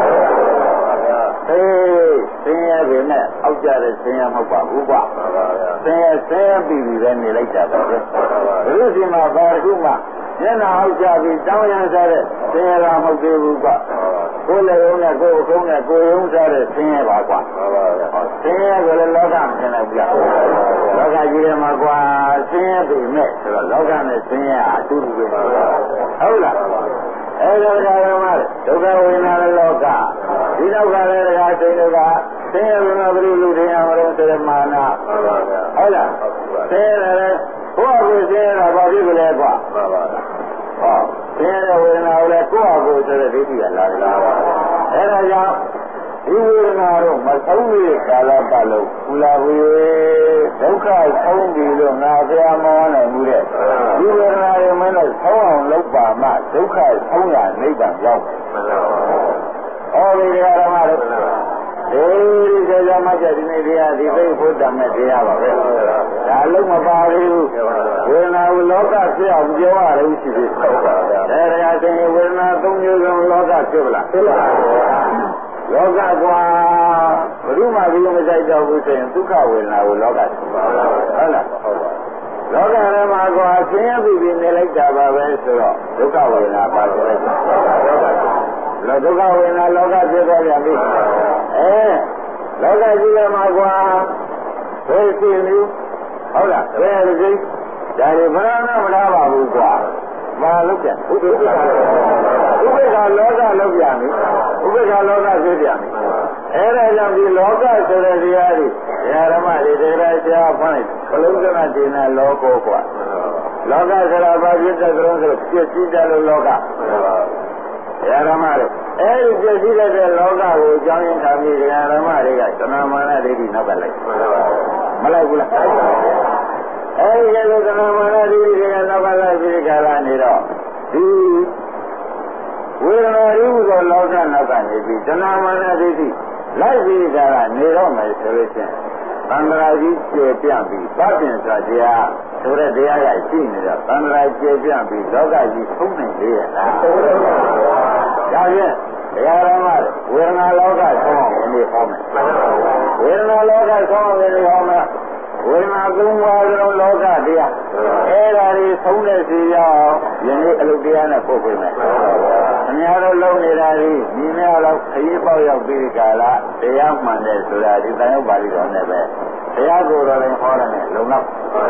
အေးဆင်းရဲပြီနဲ့အောက်ကြတဲ့ဆင်းရဲမဟုတ်ပါဘူးကွာဆင်းရဲဆင်းရဲပြီးပြီပဲနေလိုက်တာပဲဘုရားရှင်မှာဘာတစ်ခုမှမျက်နှာအောက်ကြပြီးတောင်းရန်စားတဲ့ဆင်းရဲတာမဟုတ်သေးဘူးကွာကိုယ်လည်းုံနဲ့ကိုယ်အကုန်းနဲ့ကိုယ်ရုံးစားတဲ့ဆင်းရဲပါကွာဆင်းရဲကိုလည်းလောကမထင်လိုက်ဘူးလောကကြီးထဲမှာကွာဆင်းရဲပြီနဲ့ဆိုတော့လောကနဲ့ဆင်းရဲအတူတူပဲဟုတ်လားအဲ့ဒါကမှဒုက္ခဝေဒနာလောကဒီလောကလည်းတရားစိတ်တွေကဆင်းရဲဘယ်မှာဘယ်လိုလူတွေအောင်လို့ဆိုတဲ့မာနဟုတ်လားဆင်းရဲတယ်ကိုယ့်အကိုဆင်းရဲတာဘာဖြစ်ကြလဲကွာဟောဆင်းရဲဝေဒနာကိုလည်းကိုယ့်အကိုဆိုတဲ့ဒိဋ္ဌိကလာတယ်အဲ့ဒါကြောင့်ဒီဝေဒနာတော့မဆုံးသေးကာလပတ်လုံးကုလာဝေဒုက္ခဆုံးပြီလို့ငါဆရာမောနိုင်မှုတဲ့ဒီဝေဒနာတွေမင်းတို့ဆုံးအောင်လုပ်ပါမှဒုက္ခဆုံးရနိဗ္ဗာန်ရောက်ဟောဒီဓမ္မတို့ဒီစေကြမှာကြဒီနေ့တရားဒီသိဖို့တတ်မဲ့တရားပါပဲဒါလုံးမပါဘူးဝေဒနာကိုလောကဖြစ်အောင်ပြောရတယ်ရှိပြီဟုတ်ပါဗျာဒါကြတဲ့ဝေဒနာသုံးမျိုးလုံးလောကဖြစ်လားဖြစ်ပါလောကကွာဘယ်သူမှဒီလိုမကြိုက်တော့ဘူးဆိုရင်ဒုက္ခဝေဒနာကိုလောကဖြစ်ပါဟုတ်လားဟုတ်ပါလောကထဲမှာကွာဆင်းရဲပြီးပြီးနေလိုက်တာပါပဲဆိုတော့ဒုက္ခဝေဒနာပါဆိုလိုက်တာလောဒုက္ခဝေဒနာလောကဖြစ်သွားပြန်ပြီအဲလောကကြီးထဲမှာကွာဘယ်ရှိနေဟုတ်လားဘယ်လိုကြီးဒါတွေဘယ်တော့မှမထားပါဘူးကွာမလုပ်ပြန်ဥပ္ပခာဥပ္ပခာလောကလုပ်ပြန်ပြီဥပ္ပခာလောကဖြစ်ပြန်ပြီအဲဒါကြောင့်ဒီလောကဆိုတဲ့တရားတွေဓမ္မတွေတရားဆရာဖွင့်လိုက်ဘလုံးကနာဒေနာလောကောကွာလောကဆိုတာဘာဖြစ်တဲ့ကြောင့်ဆိုပြည့်စည်တယ်လို့လောကဓမ္မတွေအဲဒီပြည့်စည်တဲ့လောကကိုအကြောင်းရင်းထားပြီးဓမ္မတွေကသနာမာနဒိဋ္ဌိနောက်ကလိုက်မလိုက်ဘူးလားအဲဒီလိုသနာမာနဒိဋ္ဌိတွေကနောက်ကလိုက်ပြီးကြလာနေတော့ဒီဝေဒနာရူသောလောကနောက်ကနေပြီးသနာမာနဒိဋ္ဌိလိုက်ပြီးကြလာနေတော့မယ်ဆိုလို့ချင်းသံဃာကြီးကျေပြန့်ပြီးသဗ္ဗင်္စာတရားဆိုတဲ့တရားကရှိနေတော့သံဃာကျေပြန့်ပြီးလောကကြီးဆုံးနိုင်သေးရဲ့လားဒါဖြင့်တရားဓမ္မဝေဒနာလောကဆုံးအောင်ဒီနေ့ဟောမယ်ဝေဒနာလောကဆုံးအောင်ဒီနေ့ဟောမယ်ဝေဒနာသုံးပါးလုံးလောကတရားအဲ့ဒါတွေဆုံးတဲ့စီရောက်ယနေ့အလုတရားနဲ့ပုတ်ပေးမယ်အများတို့လုံးနေတာဒီညီများတော့ခရီးပေါက်ရောက်ပြီးကြလားတရားမှန်တယ်ဆိုတာဒီတန်ရုပ်ပါဠိတော်နဲ့ပဲတရားကိုယ်တော်လည်းဟောတယ်နဲ့လုံလောက်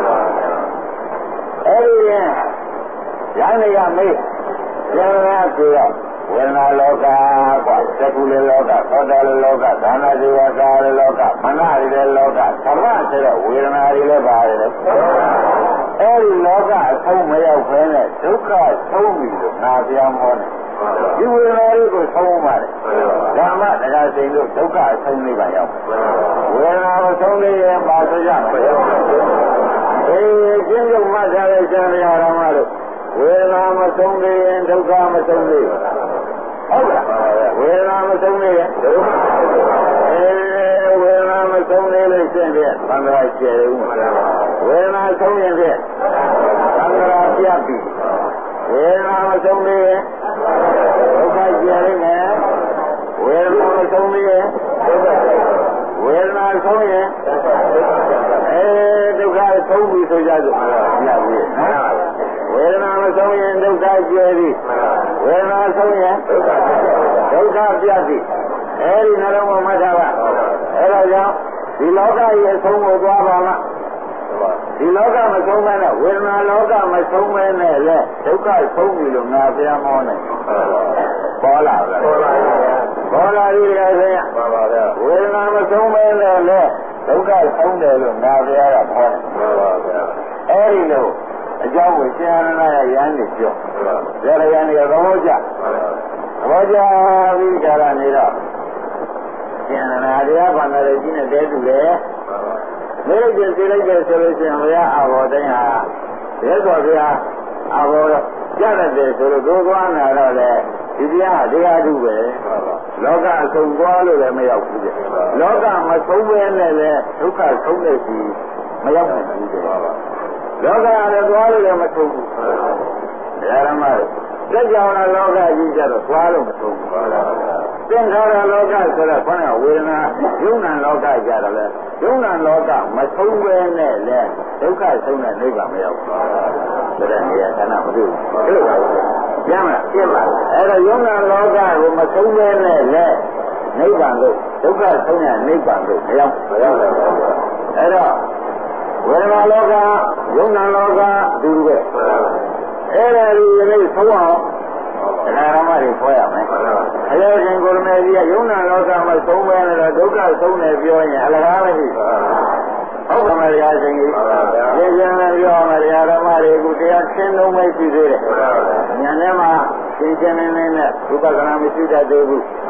အဲ့ဒီရင်ရန်နေရမေးရန်ရဆိုတော့ဝေဒနာလောကကွာသကုလေလောကသောတာလေလောကဒါနဇေဝကာလေလောကမနရီလေလောကသမ္မဆိုတော့ဝေဒနာတွေလည်းပါတယ်အဲဒီလောကအဆုံးမရောက်ဘဲနဲ့ဒုက္ခဆုံးပြီလို့ငါပြောင်းဟောတယ်ဒီဝေဒနာတွေကိုဆုံးပါတယ်ဓမ္မတရားစိန်လို့ဒုက္ခအဆုံးလေးပါရောက်ဝေဒနာကိုဆုံးလေးရင်ပါဆိုကြမယ်အေးကျင့်ကြံမှတ်ထားတဲ့ကျမ်းတရားဓမ္မတို့ဝေဒနာမဆုံးသေးရင်ဒုက္ခမဆုံးသေးဘူးဟုတ်လားဝေဒနာမဆုံးသေးရင်ဒုက္ခအဲဝေဒနာမဆုံးသေးလို့ရှင်းပြသံဃာကျယ်ဦးမှာဝေဒနာဆုံးရင်ဖြင့်သံဃာပြတ်ပြီဝေဒနာမဆုံးသေးရင်ဒုက္ခကျယ်နေမယ်ဝေဒနာမဆုံးသေးရင်ဝေဒနာဆုံးရင်အဲဒုက္ခဆုံးပြီဆိုကြစို့ပြတ်ပြီနော်ဝေဒနာမဆုံးရင်ဒုက္ခကျယ်သည်ဝေဒနာဆုံးရင်ဒုက္ခပြတ်သည်အဲဒီနှလုံးမှာမှတ်ထားပါအဲဒါကြောင့်ဒီလောကရဲ့အဆုံးကိုသွားပါမှဒီလောကမဆုံးမဲနဲ့ဝေဒနာလောကမဆုံးမဲနဲ့လေဒုက္ခဆုံးပြီလို့ငါဘုရားမောနိုင်ပေါ်လာပါလားပေါ်လာပြီလေဆရာပါပါဗျာဝေဒနာမဆုံးမဲနဲ့လေဒုက္ခဆုံးတယ်လို့ငါဘုရားကခေါ်တယ်ပါပါဗျာအဲဒီလိုအကြောင်းကိုရှင်ရဏရရန်နေပြောရရန်နေသဘောကျသဘောကျပြီးကြတာနေတော့ဒီရှင်နာတရားဘာသာရေးကြီးနဲ့တဲတူတယ်မိလိုက်ကျစီလိုက်ကျဆိုလို့ရှိရင်ဘုရားအာဘောတိုင်းဟာရဲတော်ဘုရားအာဘောကြရတဲ့ဆိုလို့ဒုသွားနာတော့လေဒီတရားတရားတူပဲလောကအဆုံးသွားလို့လည်းမရောက်ဘူးတဲ့လောကမဆုံးပဲနဲ့လည်းဒုက္ခဆုံးတဲ့စီမရောက်နိုင်ဘူးတဲ့လောကလည်းသွားလို့လည်းမဆုံးဘူးတရားဓမ္မစัจ java လောကကြီးကြတော့သွားလို့မဆုံးဘူးသင်္ခါရလောကဆိုတော့ခေါင်းကဝေဒနာယုံနာလောကကြတော့လေယုံနာလောကမဆုံးပဲနဲ့လည်းဒုက္ခဆုံးတဲ့နိဗ္ဗာန်မရောက်ဘူးဆိုတဲ့နေရာကနာမတွေ့ဘူးတွေ့ပါဘူးကျမ်းမှာပြပါအဲ့တော့ယုံနာလောကကိုမဆုံးပဲနဲ့လည်းနိဗ္ဗာန်ကိုဒုက္ခဆုံးတဲ့နိဗ္ဗာန်ကိုမရောက်မရောက်ဘူးအဲ့တော့ဝေဒနာလောကယုံနာလောကဒီလိုပဲအဲ့ဒါဒီနေ့ဆုံးအောင်တရားဓမ္မတွေခေါ်ရမယ်။အယောရှင်ကိုရမေကြီးကယုံနာလောကမှာဆုံးပဲနဲ့ဒုက္ခဆုံးတယ်ပြောရင်အလကားမရှိဘူး။ဟုတ်ပါမလားရှင်ကြီး။ဒီကျန်လည်းပြောမယ်တရားဓမ္မတွေကတရားရှင်းလုံးပဲရှိသေးတယ်။ဉာဏ်ထဲမှာရှင်းရှင်းလင်းလင်းနဲ့ဥပဒနာမရှိတတ်သေးဘူး။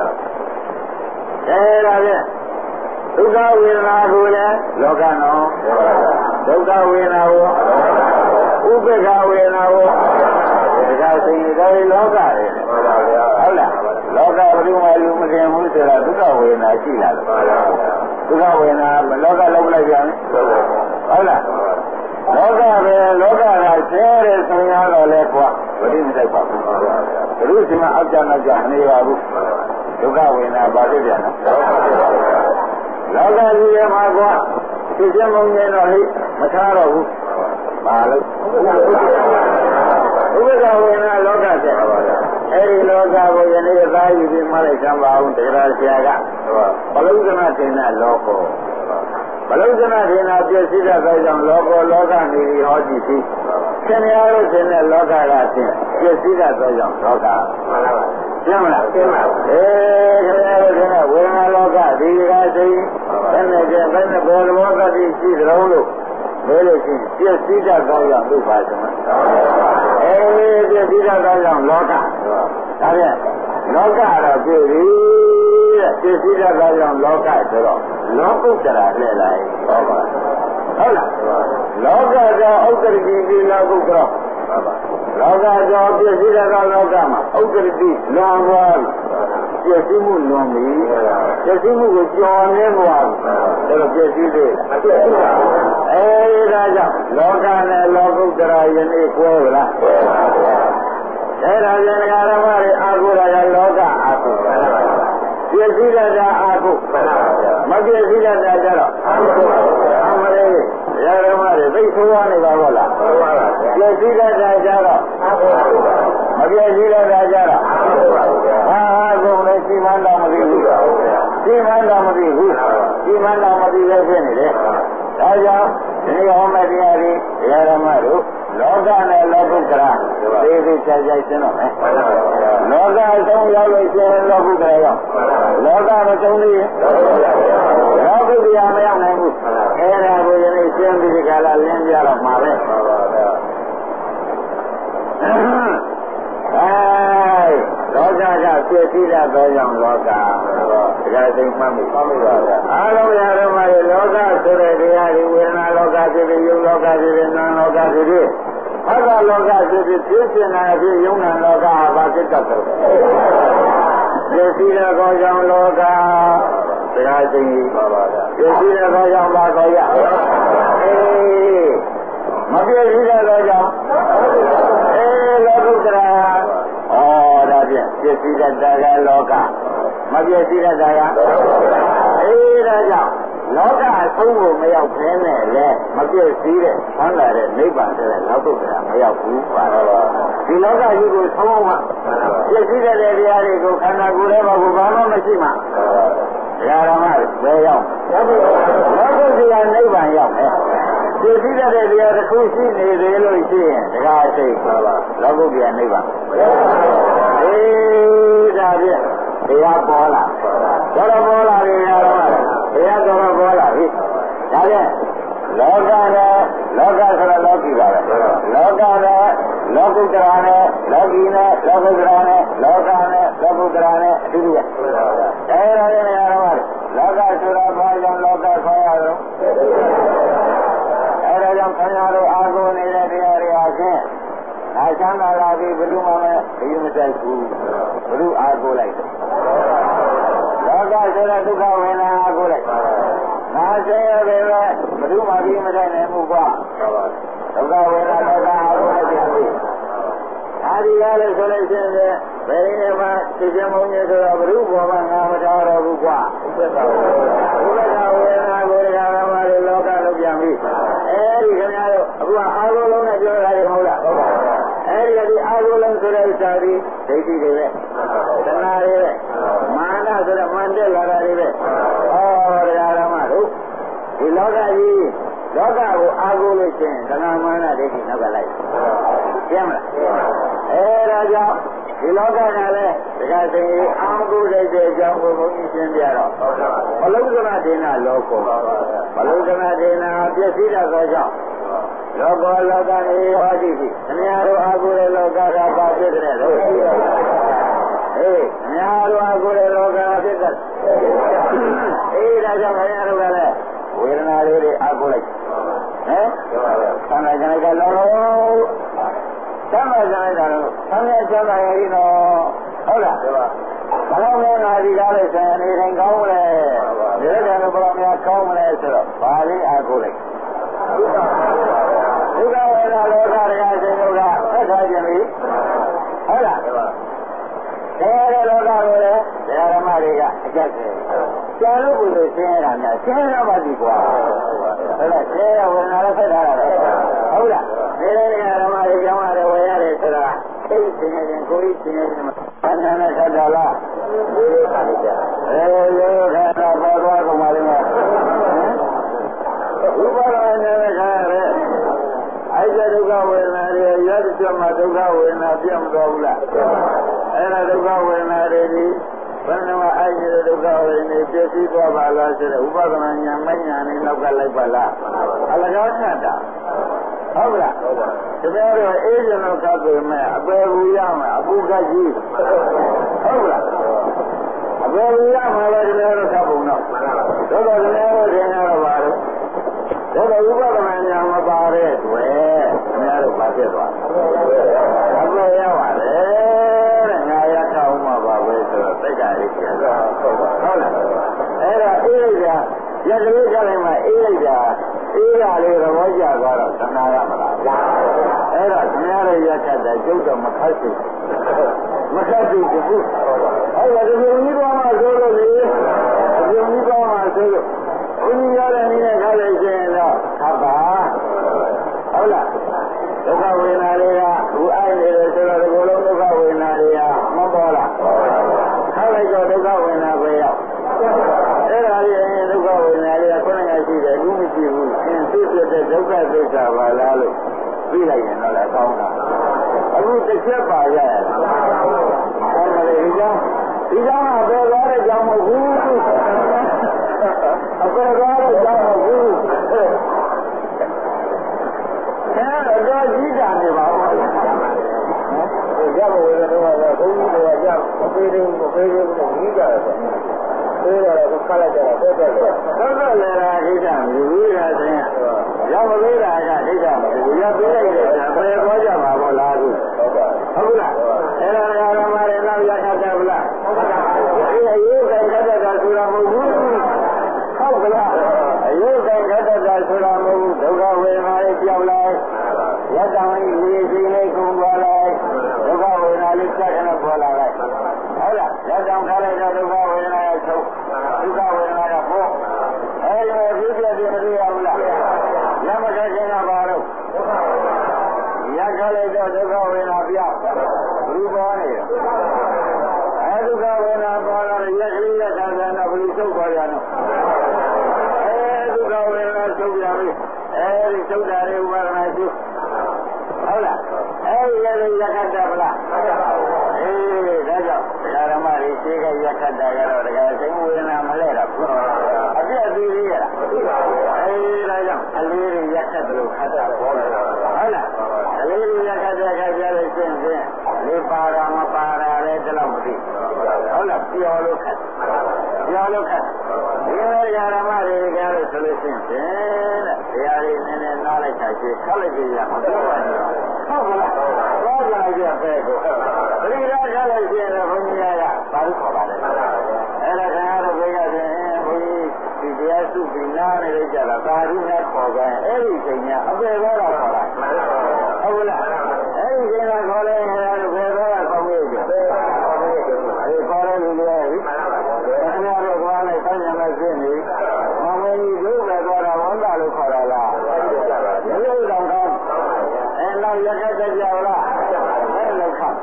အဲဒါဖြင့်ဒုက္ခဝေဒနာကိုလည်းလောကနော်ဒုက္ခဝေဒနာကိုဥပ္ပခဝေဒနာကိုဒါကစိတ်တော်လောကရဲ့ဟုတ်လားလောကဘယ်လိုမှလူမတင်ဘူးဆိုတာဒုက္ခဝေဒနာရှိလာတယ်ဒုက္ခဝေဒနာလောကလုံးလိုက်ပြန်ဟုတ်လားလောကပဲလောကကဆဲရဲဆုံးရတော့လဲကွာဘယ်လိုမတိုက်ပါဘူးဘယ်လိုဒီမှာအောက်ကြနောက်ကြနေပါဘူးဒုက္ခဝေဒနာဘာဖြစ်ပြန်လဲလောကကြီးရဲ့မှာကွာသိချင်းမုံနေတော့ဟိမထားတော့ဘူးပါလို့ဥပ္ပခဝေဒနာလောကတဲ့အဲဒီလောကကိုယနေ့သားယူပြီးမှလိုက်သမ်းပါအောင်တရားဆရာကဘလုဇနာတင်တဲ့လောကောဘလုဇနာတင်တာပြည့်စည်တဲ့သောကြောင့်လောကောလောကနေဟောကြည့်ပြီးခင်ဗျားတို့တင်တဲ့လောကကတင်ပြည့်စည်တဲ့သောကြောင့်လောကမှန်ပါပါကျမ်းမလားကျမ်းပါအေးခင်ဗျားတို့တင်တဲ့ဝေဒနာလောကဒီကစိတ်ဘယ်နဲ့ကျဘယ်နဲ့ဘောလောကတိရှိကြုံလို့မဲလို့ရှိရင်ပြည့်စည်တဲ့သောကြောင့်လို့ပါစမ်းအေးပြည့်စည်တဲ့သောကြောင့်လောကဒါဖြင့်လောကတော့ပြည့်ပြီတဲ့ပြည့်စည်တဲ့သောကြောင့်လောကဆိုတော့လောကုတ္တရာလဲလိုက်ဟုတ်ပါဟုတ်လားလောကကြောင့်ဥက္ကတိဒီလောကုတ္တရာလောကကြောင့်ပြည့်စည်တဲ့လောကမှာဥက္ကတိလွန်သွားပြည့်စည်မှုလွန်ပြီပြည့်စည်မှုကိုကျော်နေသွားတယ်ဒါတော့ပြည့်စည်သေးလားပြည့်စည်ပါအဲဒါကြောင့်လောကနဲ့လောကုတ္တရာယနေ့ကွဲလားအဲဒါကြောင့်ဓမ္မတွေအာဟုရကလောကအာဟုပြည့်စည်တဲ့အာဟုမပြည့်စည်တဲ့ကြတော့အာဟုအမလေးဓမ္မတွေသိဆိုးရနေပါဘောလားပြည့်စည်တဲ့ကြတော့အာဟုမပြည့်စည်တဲ့ကြတော့အာဟုဟာကုန်လည်းစီမံတော်မသိဘူးစီမံတော်မသိဘူးစီမံတော်မသိပဲဖြစ်နေတယ်ဒါကြောင့်ဒီဟောမဲ့တရားတွေဓမ္မတို့လောကနဲ့လောကုတ္တရာသေးသေးချာချာရှင်းတော့မယ်လောကအဆုံးရောက်လို့ရှင်းလောကုတ္တရာရောက်လောကမဆုံးသေးရင်လောကုတ္တရာမရောက်နိုင်ဘူးအဲဒါကိုယနေ့ရှင်းပြီးဒီကလာလင်းပြတော့မှာပဲအဲလောကကပြည့်စည်တဲ့သောကြောင့်လောကဒါကသိမှတ်မိပါမိပါဗျာအားလုံးရတော့မှလောကဆိုတဲ့တရားတွေဝေဒနာလောကဖြစ်ဖြစ်ယုံလောကဖြစ်ဖြစ်နာမ်လောကဖြစ်ဖြစ်ဘဂလောကဖြစ်ဖြစ်ဖြစ်ရှင်နာဖြစ်ယုံနာလောကဟာဘာဖြစ်တတ်တယ်ပြည့်စည်တဲ့သောကြောင့်လောကတရားသိပါပါဗျာပြည့်စည်တဲ့သောကြောင့်ဘာခေါ်ရအေးမပြည့်စည်တဲ့သောကြောင့်အေးလောကုတ္တရာဩဒါဖြင့်ပြည့်စည်တဲ့တရားလောကမပြည့်စည်တဲ့တရားအေးဒါကြောင့်လောကအဆုံးကိုမရောက်ခင်းနဲ့လေမပြည့်စည်တဲ့ဆန်းလာတဲ့နိဗ္ဗာန်တဲ့လောကုတ္တရာမရောက်ဘူးပါတော့ဒီလောကကြီးကိုဆုံးမှပြည့်စည်တဲ့တရားတွေကိုခန္ဓာကိုယ်ထဲမှာကိုဘာမှမရှိမှတရားဓမ္မပဲရောက်လောကုတ္တရာနိဗ္ဗာန်ရောက်မယ်ပြည့်စည်တဲ့တရားတစ်ခုရှိနေသေးလို့ရှိရင်တရားစိတ်ပါပါလောကုတ္တရာနိဗ္ဗာန်အေးဒါဖြင့်တရားပေါ်လာတော်ပေါ်လာပြီများတော့တရားတော်ပေါ်လာပြီဒါဖြင့်လောကနဲ့လောကဆိုတော့လောကီပါပဲလောကနဲ့လောကုတ္တရာနဲ့လောကီနဲ့လောကုတ္တရာနဲ့လောကနဲ့လောကုတ္တရာနဲ့အတူတူပဲအဲဒါလည်းနေရာတော့လောကဆိုတာဘာကြောင့်လောကခေါ်ရတော့အဲဒါကြောင့်ခင်ဗျားတို့အာကိုနေတဲ့တရားတွေအချင်းနာချမ်းသာလာပြီးဘုရားမနဲ့ဘယ်မဆိုင်ဘူးဘုရားအာကိုလိုက်တယ်လောကဆိုတာဒုက္ခဝေဒနာအာကိုလိုက်နာဆင်းရဲပဲဘုရားမပြီးမဆိုင်နိုင်ဘူးကွာဒုက္ခဝေဒနာလောကအာကိုလိုက်ပြန်ပြီအဲဒီရလို့ဆိုလို့ရှိရင်ဘယ်နေမှာသိချင်မုန်းနေဆိုတော့ဘုရားဘောမှာငါမထားတော့ဘူးကွာဥပ္ပဒါဥပ္ပဒါဝေဒနာကိုရဟမတွေလောကလုံးပြန်ပြီအဲဒီခင်ဗျားတို့အခုအာဟုလုံးနဲ့ပြောရတယ်မဟုတ်လားအဲဒီကဒီအာဟုလုံးဆိုတဲ့ဥစ္စာဒီဒိဋ္ဌိတွေပဲသနာတွေပဲမာနဆိုတဲ့မန်တက်လာတာတွေပဲဟောတရားဓမ္မတို့ဒီလောကကြီးလောကကိုအာဟုလို့ရှိရင်သနာမာနဒိဋ္ဌိနောက်ကလိုက်ကျမ်းမလားအဲဒါကြောင့်ဒီလောကကလည်းတရားစင်ကြီးအာဟုလိုက်တဲ့အကြောင်းကိုဘုန်းကြီးရှင်းပြတော့ဘလုံးကနာဒေနာလောကောဘလုံးကနာဒေနာပြည့်စည်တဲ့သောကြောင့်လောကောလောကနေဟောကြည့်ပြီအများတို့အာဟုတဲ့လောကကပါဖြစ်တဲ့လို့ဟေးအများတို့အာဟုတဲ့လောကဖြစ်တဲ့အေးဒါကြောင့်ခင်ဗျားတို့ကလည်းဝေဒနာလေးတွေအာဟုလိုက်ဟမ်သံဃာကျန်ကလောလောသံဃာကျန်ကတော့သံဃာကျန်ပါရဲ့နော်ဟုတ်လားဘယ်လိုလဲငါဒီကားလေးဆန်နေတိုင်းကောင်းမလဲဒီကံတော့ဘယ်လိုများကောင်းမလဲဆိုတော့ဘာလေးအာဟုလိုက်ဒုက္ခဝေဒနာလောကတရားရှင်တို့ကသက်သာခြင်းပြီဟုတ်လားတရားရဲ့လောကကိုလည်းတရားဓမ္မတွေကအကျက်တယ်ကျန်လို့ကိုယ်ဆင်းရဲတာများဆင်းရဲပါသည်ကွာဟုတ်လားဆင်းရဲဝေဒနာလည်းဆက်ထားတာပဲဟုတ်လားဒီလိုတရားဓမ္မတွေကြောင်းရတယ်ဝယ်ရတယ်ဆိုတာသိဆင်းရဲခြင်းကိုယ်ဆင်းရဲခြင်းမှာဘာသာနဲ့ဆက်တာလားဒီလိုခါလိုက်ကြအဲရိုးရိုးခါတော့ပေါ်သွားကုန်ပါလိမ့်မယ်ဥပါဒနဲ့ခါရဲအဲ့ဒီဒုက္ခဝေဒနာတွေရတဲ့ချက်မှာဒုက္ခဝေဒနာပြတ်မသွားဘူးလားအဲ့ဒါဒုက္ခဝေဒနာတွေဒီဘယ်နှမအဲ့ဒီဒုက္ခဝေဒနာပြည့်စည်သွားပါလားဆိုတော့ဥပဒနာညာမညာနဲ့နောက်ကလိုက်ပါလားအလကားချတာဟုတ်လားတကယ်တော့အေးကျွန်တော်ကပ်ပေမဲ့အပေဘူးရမှာအပူကကြီးဟုတ်လားအပေဘူးရမှာပဲတကယ်တော့ကပ်ပုံတော့တော့တော့တကယ်တော့ထင်ရတော့ပါတော့ဒါကဥပဒနာညာမပါတဲ့တွေ့အများတို့ပါဖြစ်သွားအပေရပါတယ်တဲ့ငါရကောင်းမှာပါပဲဆိုတော့သိကြရည်ပြန်တော့ဟုတ်လားအဲ့ဒါအေးလိုက်တာရက်ကလေးကြလိုက်မှအေးလိုက်တာအေးရလေးသဘောကျသွားတော့သနာရမလားအဲ့ဒါခင်ဗျားရဲ့ရက်ခတ်တဲ့ကျုပ်တော့မခတ်စီမခတ်စီဘူးအဲ့ဒါဒီလိုကြီးသွားမှဆိုလို့လေဒီလိုကြီးသွားမှဆိုလို့ဘုရားရတဲ့နည်းနဲ့ခတ်လိုက်ခြင်းတော့ခတ်ပါဟုတ်လားဒုက္ခဝေဒနာတွေကဘူအိုက်နေတယ်ဆိုတော့ဒီလိုလုံးဒုက္ခဝေဒနာတွေကမပေါ်လားခတ်လိုက်တော့ဒုက္ခဝေဒနာပဲရောက်အဲ့ဒါလေးရင်ဒုက္ခဝေဒနာတွေကခုနကရှိတယ်ဘူးမရှိဘူးသင်သိဖြစ်တဲ့ဒုက္ခသစ္စာပါလားလို့ပြီးလိုက်ရင်တော့လည်းကောင်းတာအခုတစ်ချက်ပါရရလားအဲ့ဒါလေဒီကြောင့်ဒီကြောင့်အပေသွားတဲ့ကြောင့်မဟုတ်ဘူးအပေသွားတဲ့ကြောင့်မဟုတ်ဘူးအဲ့တော့ကြီးတာနေပါဘူးရဘဝေဒနာကဘုန်းကြီးတွေကကြောက်အပေတွေအပေတွေကိုကြီးကြတယ်ဆိုတော့ခါလိုက်ကြတာတော့တော့တော့တော့လည်းရာဒိဋ္ဌမယူဘူးရာဆင်းရမလို့တာကဒိဋ္ဌမယူရပေးလိုက်တဲ့ဘယ်ပေါ်ကြမှာပေါ့လားခုဟုတ်လားအဲ့ဒါဓမ္မတွေနောက်ရခတ်တယ်ဗလားဒီအရေးကခတ်တဲ့ကဆိုတာမဟုတ်ဘူးဟုတ်ကလားအရေးကခတ်တဲ့ကဆိုတာမဟုတ်ဘူးဒုက္ခဝေဒနာလေးကြောက်လိုက်ရတ္တဝိလေးစိလေးကုန်သွားလိုက်ဒုက္ခဝေဒနာလေးစက်ကနေပေါ်လာလိုက်ဟုတ်လားလက်ဆောင်ထားလိုက်တော့ဒုက္ခဝေဒနာရဲ့ချုပ်ဒုက္ခဝေဒနာကပေါ်အဲဒီပြည့်ပြည့်မလို့ရဘူးလားရမကခြင်းကပါတော့ရခလိုက်တော့ဒုက္ခဝေဒနာပြောက်ဘူးပေါ်နေတယ်အဲဒုက္ခဝေဒနာပေါ်လာရင်ရက်ကလေးရက်ခံတယ်တော့ဘယ်လိုချုပ်သွားရအောင်အဲဒုက္ခဝေဒနာချုပ်ရပြီအဲဒီချုပ်တာတွေဥပါဒနာချုပ်ဟုတ်လားအဲဒီလည်းရက်ခတ်တယ်ဗလားအေးဒါကြောင့်တရားဓမ္မတွေရှင်းခဲ့ရက်ခတ်တာကတော့တရားစိတ်ဝေဒနာမလဲတာဘူးအပြည့်အသေးလေးရလားအေးဒါကြောင့်အလေးတွေရက်ခတ်တယ်လို့ခတ်တာပေါ်လာဟုတ်လားအလေးတွေရက်ခတ်တဲ့အခါကျစင်စင်လေးပါတာမပါတာလည်းတလောက်မသိဟုတ်လားပြောလို့ခက်ပြောလို့ခက်ဒီလိုဓမ္မတွေကြားလို့ဆိုလို့ရှိရင်တရားတွေနည်းနည်းနားလိုက်တာရှိဆောက်လိုက်ကြရမှာဟုတ်ပါဘူးဟုတ်ကလားတော့ကြရပဲကိုပရိဒါထားလို့ရှိရင်ဘုန်းကြီးကဘာလို့ခေါ်ပါလဲအဲ့ဒါခင်ဗျားတို့ဘက်ကဆိုရင်ဘုန်းကြီးဒီတရားစုပြီးနားနေကြတာသာဓုနဲ့ခေါ်ကြရင်အဲ့ဒီချိန်ကအပေဘောတော့ခေါ်တာဟုတ်လားအဲ့ဒီချိန်ကခေါ်လဲခင်ဗျားတို့ဘယ်တော့ခေါ်လို့ကြလဲဒီခေါ်ရလို့လည်းခင်ဗျားတို့ခေါ်လိုက်ဆိုင်ရမယ်ဖြစ်နေမမကြီးဒုက္ခသွားတာဝန်တာလို့ခေါ်တာလားဒီလိုတော့ကောင်းအဲ့နောက်ရခက်ကြကြလားအဲ့လောက်ခါ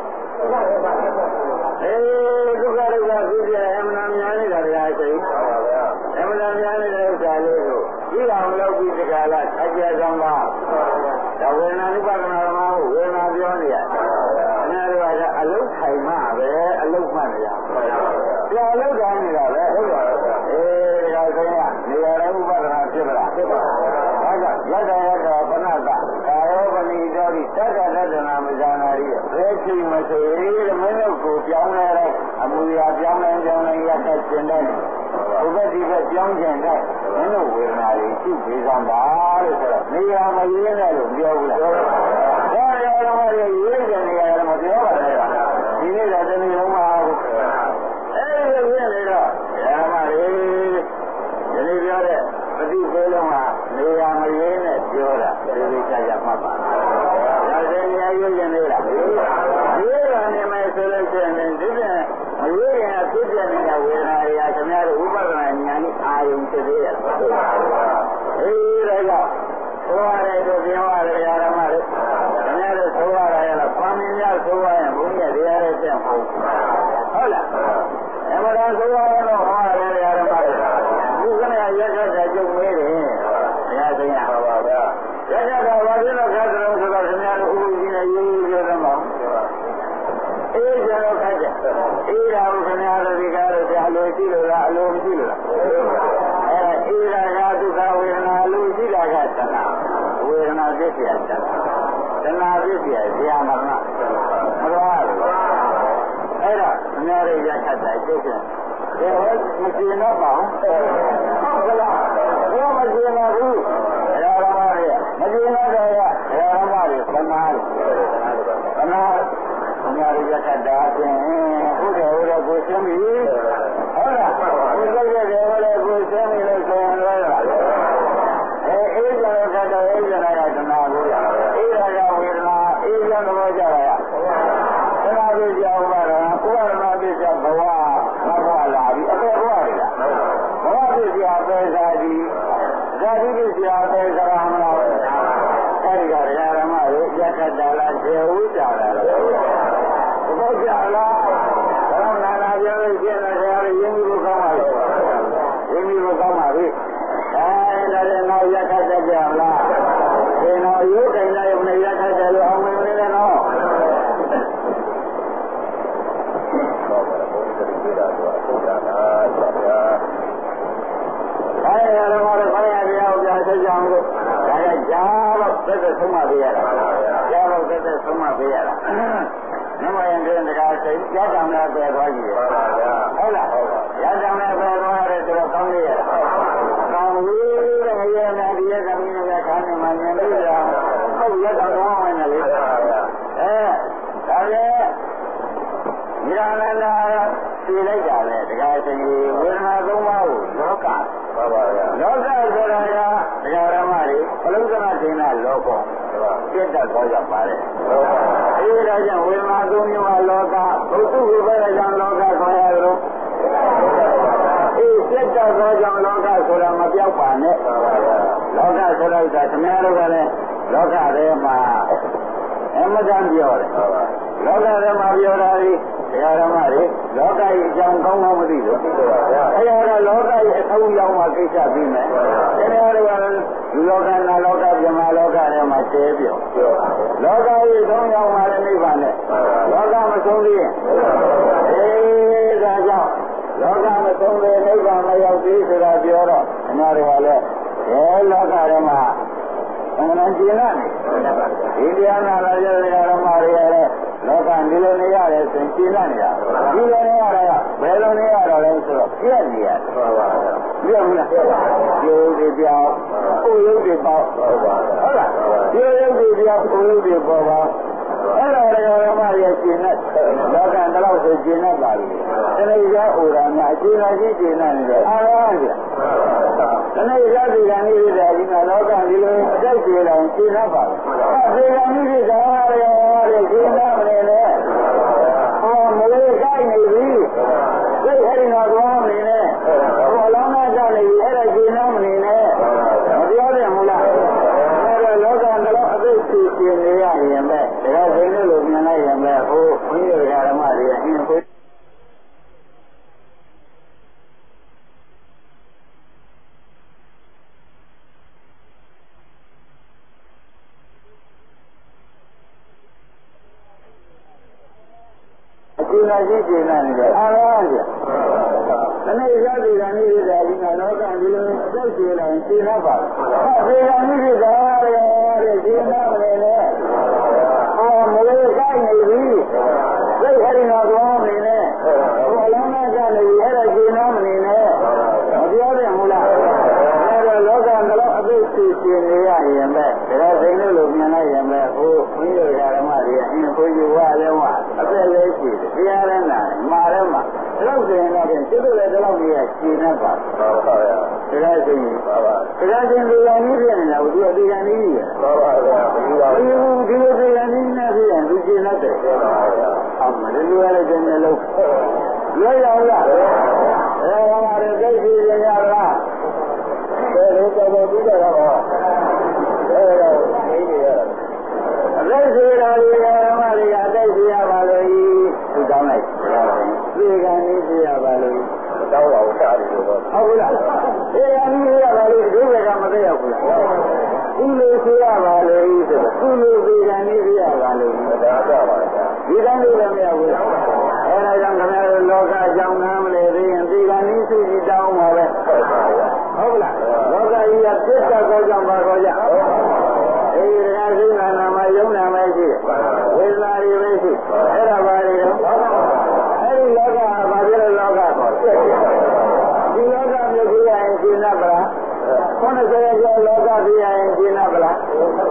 အေးဒုက္ခဒုက္ခဖြစ်ပြအမှန်များနေတာတရားရှိအမှန်များနေတဲ့ဥစ္စာလေးကိုဒီအောင်လုပ်ပြီးတခါလားအကျဉ်းဆုံးပါဒါဝေဒနာဥပဒနာမှာဝေဒနာပြောနေရအများတို့ကအလုတ်ထိုင်မှပဲအလုတ်မှတ်နေရပြောအလုတ်တိုင်းနေတာပဲဟုတ်ပါအေးဒါဆိုရင်နေရာဥပဒနာဖြစ်လားဖြစ်ပါဒါကြောင့်လက်တော်ရတော်ပဏ္ဏကကာယောပဏိတော်ဒီသက္ကသဒ္ဒနာမဇာနာရီဘယ်ချိန်မဆိုရင်မင်းတို့ကိုပြောင်းလဲတဲ့အမူအရာပြောင်းလဲပြောင်းလဲရတတ်ခြင်းနဲ့ဥပတိကပြောင်းခြင်းနဲ့မင်းတို့ဝေဒနာတွေရှိသေးသလားလို့ဆိုတော့နေရာမရင်းနဲ့လို့ပြောဘူးလားဒါရောတော့ရေးတဲ့နေရာကမပြောပါနဲ့ဒီနေ့ကတနေ့လုံးမဟုတ်အဲ့ဒီလိုပြနေတော့ဓမ္မတွေဒီနေ့ပြောတဲ့ပฏิပေလုံးကနေရာမရင်းနဲ့ပြောတာဒီလိုကြာကြာမှတ်ပါဒါဆိုရင်ရွေးရင်လေးလားရွေးရနေမယ်ဆိုလို့ရှိရင်ဒီကမရွေးရင်ဖြစ်ပြနေတဲ့ဝေဒနာတွေကခင်ဗျားတို့ဥပဒနာဉာဏ်နဲ့အာယုံဖြစ်သေးရဲ့အေးဒါကြောင့်ဆိုရတယ်တို့ပြောရတယ်ဓမ္မတွေခင်ဗျားတို့ဆိုရတယ်လားဘာမင်းများဆိုရရင်ဘုန်းကြီးတရားရဲ့တက်ဟုတ်ဟုတ်လားအမှန်တန်ဆိုရရင်တော့ဟောရတယ်ဓမ္မတွေဒီကနေ့ရက်ခက်တဲ့ကျုပ်မေးတယ်တရားသိရပါပါဗျာရက်ခက်တော့ဘာဖြစ်လို့ခက်တယ်လို့ဆိုတော့ခင်ဗျားတို့ဥပ္ပဒေနဲ့ရေးရေးပြောတော့မှာအေးကျွန်တော်ခက်တယ်အေးဒါကိုခင်ဗျားတို့ဒီကားတို့အလိုရှိလို့လားအလိုမရှိလို့လားအဲအေးဒါကဒုက္ခဝေဒနာအလိုရှိတာကသနာဝေဒနာဖြစ်เสียသနာသနာဖြစ်เสียဇာမရဏမတော်ဘူးအဲ့ဒါခင်ဗျားတို့ရက်ခက်တဲ့ကျုပ်ကဒီဟောမကျင်တော့ပါဟုတ်ကလားဘယ်မကျင်တော့ဘူးဓမ္မတွေမကျင်တော့တော့ဓမ္မတွေသနာသနာအများကြီးရက်ခတ်တာဖြင့်ဟုတ်တယ်ဟုတ်တယ်ကိုရှင်းပြီဟုတ်လားဒီလိုရတယ်ဟုတ်တယ်ကိုရှင်းပြီလို့ဆိုရင်လည်းအဲအေးကြတော့တော့အေးကြတာကသနာကိုအေးရကဝေဒနာအေးရတော့ကြတာကသနာကိုကြောက်ပါတော့ဥပဒနာပြစ္ဆဘဝဘဝလာပြီအပေဘဝတွေလားဘဝပြစ္ဆအပေသာဒီဇာတိပြစ္ဆအပေသရမလားအဲဒီကဓမ္မတွေရက်ခတ်တာလားကျေဝူးကြတာလားဘုရားလားဘာနာနာပြောလို့ရှင်းတယ်ခါရရင်းပြီးလို့ကောင်းပါလေရင်းပြီးလို့ကောင်းပါပြီအဲဒါလည်းနောက်ရက်ခတ်တတ်ကြလားဒီနောက်ရုပ်တိုင်းလည်းမရက်ခတ်တယ်လို့အောင်ဝင်နေတယ်နော်အဲရတော့ဘာလဲခရရတရားကိုကြားဆက်ကြအောင်လို့ဒါကကြားတော့သက်သက်ဆုံးမပေးရတာကြားတော့သက်သက်ဆုံးမပေးရတာနမယံတဲ့တကားစိတ်ရကြံနဲ့ပဲသွားကြည့်ရဟုတ်လားရကြံနဲ့ပဲသွားရတယ်ဆိုတော့ကောင်းလေးရကောင်းလေးတဲ့ရတဲ့ဒီရကမင်းကခါနေမှမြင်လို့ရဟုတ်ရတော့ကောင်းမယ်လေအဲဒါလည်းဒီရဏနာသိလိုက်တာလေတကားစိတ်ဝေဒနာသုံးပါးကိုလောကပါပါဗျာလောကဆိုတာကတရားဓမ္မတွေဘလုံးစနာတင်တာလောကပြတ်တတ်သွားကြပါတယ်အေးဒါကြောင့်ဝေဒနာသုံးမျိုးကလောကဘုသူ့ဘယ်ကြောင့်လောကခေါ်ရလို့အေးပြတ်တတ်သွားကြောင့်လောကဆိုတာမပြောက်ပါနဲ့လောကဆိုတော့ဒါသမ ्या တို့ကလည်းလောကထဲမှာအမှန်တန်ပြောတယ်လောကထဲမှာပြောတာဒီတရားဓမ္မတွေလောကကြီးအကြောင်းကောင်းကောင်းမသိလို့သိတော့ပါဗျာအဲဒါလောကကြီးအဆုံးရောက်မှကိစ္စပြီးမယ်တရားတွေကဒီလောကနာလောကပြမလောကထဲမှာကျဲပြောလောကကြီးဆုံးရောက်မှလည်းနိဗ္ဗာန်နဲ့လောကမဆုံးသေးရင်အေးဒါကြောင့်လောကမဆုံးသေးနိဗ္ဗာန်မရောက်သေးဆိုတာပြောတော့အနာတွေကလည်းဒီလောကထဲမှာအမှန်ကျင်လာနေဒီတရားနာလာတဲ့ဓမ္မတွေဒီလိုနေရတယ်ဆိုရင်ရှင်းနေတာဒီလိုနေရတာဘယ်လိုနေရတော့လဲဆိုတော့ပြက်နေရတယ်ဟုတ်ပါဘူးပြက်ဘူးလားကျိုးတွေပြောင်းကိုယ်ရုပ်တွေပေါ့ဟုတ်ပါဟုတ်လားကျိုးရုပ်တွေပြောင်းကိုယ်ရုပ်တွေပေါ်ပါအဲ့ဒါလည်းဓမ္မရဲ့ရှင်းတဲ့လောကတလောက်ဆိုရှင်းတတ်ပါပြီတဏှာဩရာမှာအရှင်းအရှိရှင်းနေတယ်အာရဟပြတဏှာရတိကံဤတဲ့ဒီမှာလောကဒီလိုအတိုက်ကျေတော်ရှင်းတတ်ပါပြီဒီကံဤတဲ့ဓမ္မရဲ့ရှင်းတတ်မနေနဲ့ဟောမလေးကိုက်နေပြီစိတ်ဟဲ့နေတော့မနေနဲ့ဟောလောကကြောင့်နေပြီအဲ့ဒါရှင်းတတ်မနေနဲ့မပြောတယ်မဟုတ်လားလောကတလောက်အသိသိရှင်းနေရရင်ပဲဒါကစိတ်နဲ့လို့မြင်လိုက်ရင်ပဲဟိုဘုရားဓမ္မတွေအင်းကိုအကျဉ်းရှိကျဉ်းနေတယ်အာရဟပြတနေ့ရသည်ကနေ့ရတဲ့ဒီမှာလောကဒီလိုစိတ်ကျေလိုက်ရှင်းတတ်ပါဘူး။အဲဒီကနေ့ကတဲ့ရှင်းတတ်တယ်လေ။ဟောမလေးကိုက်နေပြီ။စိတ်ဟဲ့နေတော့မနေနဲ့။ဟောလောကကနေအဲ့ဒါရှင်းတတ်မနေနဲ့။မပြောတယ်မလား။အဲ့တော့လောကတလောက်အသိသိရှင်းနေရရင်ပဲဒါစိတ်နဲ့လို့မြင်လိုက်ရင်ပဲဟိုဘုရားဓမ္မတွေအင်းကိုယူဝလဲဝအသက်လေးရှိတယ်။တရားရနာမာရမဒီလောက်ဆိုရင်တော့စိတ်တို့လည်းဒီလောက်ကြီးရှင်းနေပါဟုတ်ပါရဲ့ဒါကစိတ်ပါပါဒါကရှင်ဒီကနေ့ပြင်နေတာသူအဒီကနေ့ကြီးပါပါဗျာဒီပါဒီဒီလိုဒီကနေ့နဲ့ပြင်ရင်သူရှင်းတတ်တယ်ပါပါဗျာအမှန်ဒီလိုရတဲ့ကျင်းနေလို့လွယ်ရအောင်လားအဲဟောပါတယ်သိရှိရရလားဘယ်လိုကြောက်တော့ပြီးတော့ဟောအဲဒါနေနေရအသိရှိတာဒီဓမ္မတွေအသိရှိရပါလို့သူတောင်းလိုက်ဒီကနေ့ရှိရပါလို့တောင်းပါဦးစားတယ်လို့ဟုတ်ဘူးလားဒီကနေ့ရပါလို့ဒီဘက်ကမသိရဘူးလားဒီလိုရှိရပါလို့ဆိုတော့ဒီလိုဒီကနေ့ရှိရပါလို့ဒါတော့ပါဒီကနေ့လည်းမရဘူးလားအဲဒါကြောင့်ခင်ဗျားတို့လောကအကြောင်းနားမလဲသေးရင်ဒီကနေ့ရှိရှိတောင်းပါပဲဟုတ်ပါဘူးဟုတ်လားလောကကြီးကပြစ်တာကောကြောင့်ပါကောကြအဲဒီကစိတ်နာမှာယုံနာမရှိဝေဒနာတွေမရှိအဲ့ဒါပါလေတော့အဲဒီလောကဘာဖြစ်လို့လောကခေါ်ဒီလောကမျိုးကြီးရင်ရှင်းတတ်ပါလားခொနစ်ဆယ်ကျော်လောကကြီးရင်ရှင်းတတ်ပါလား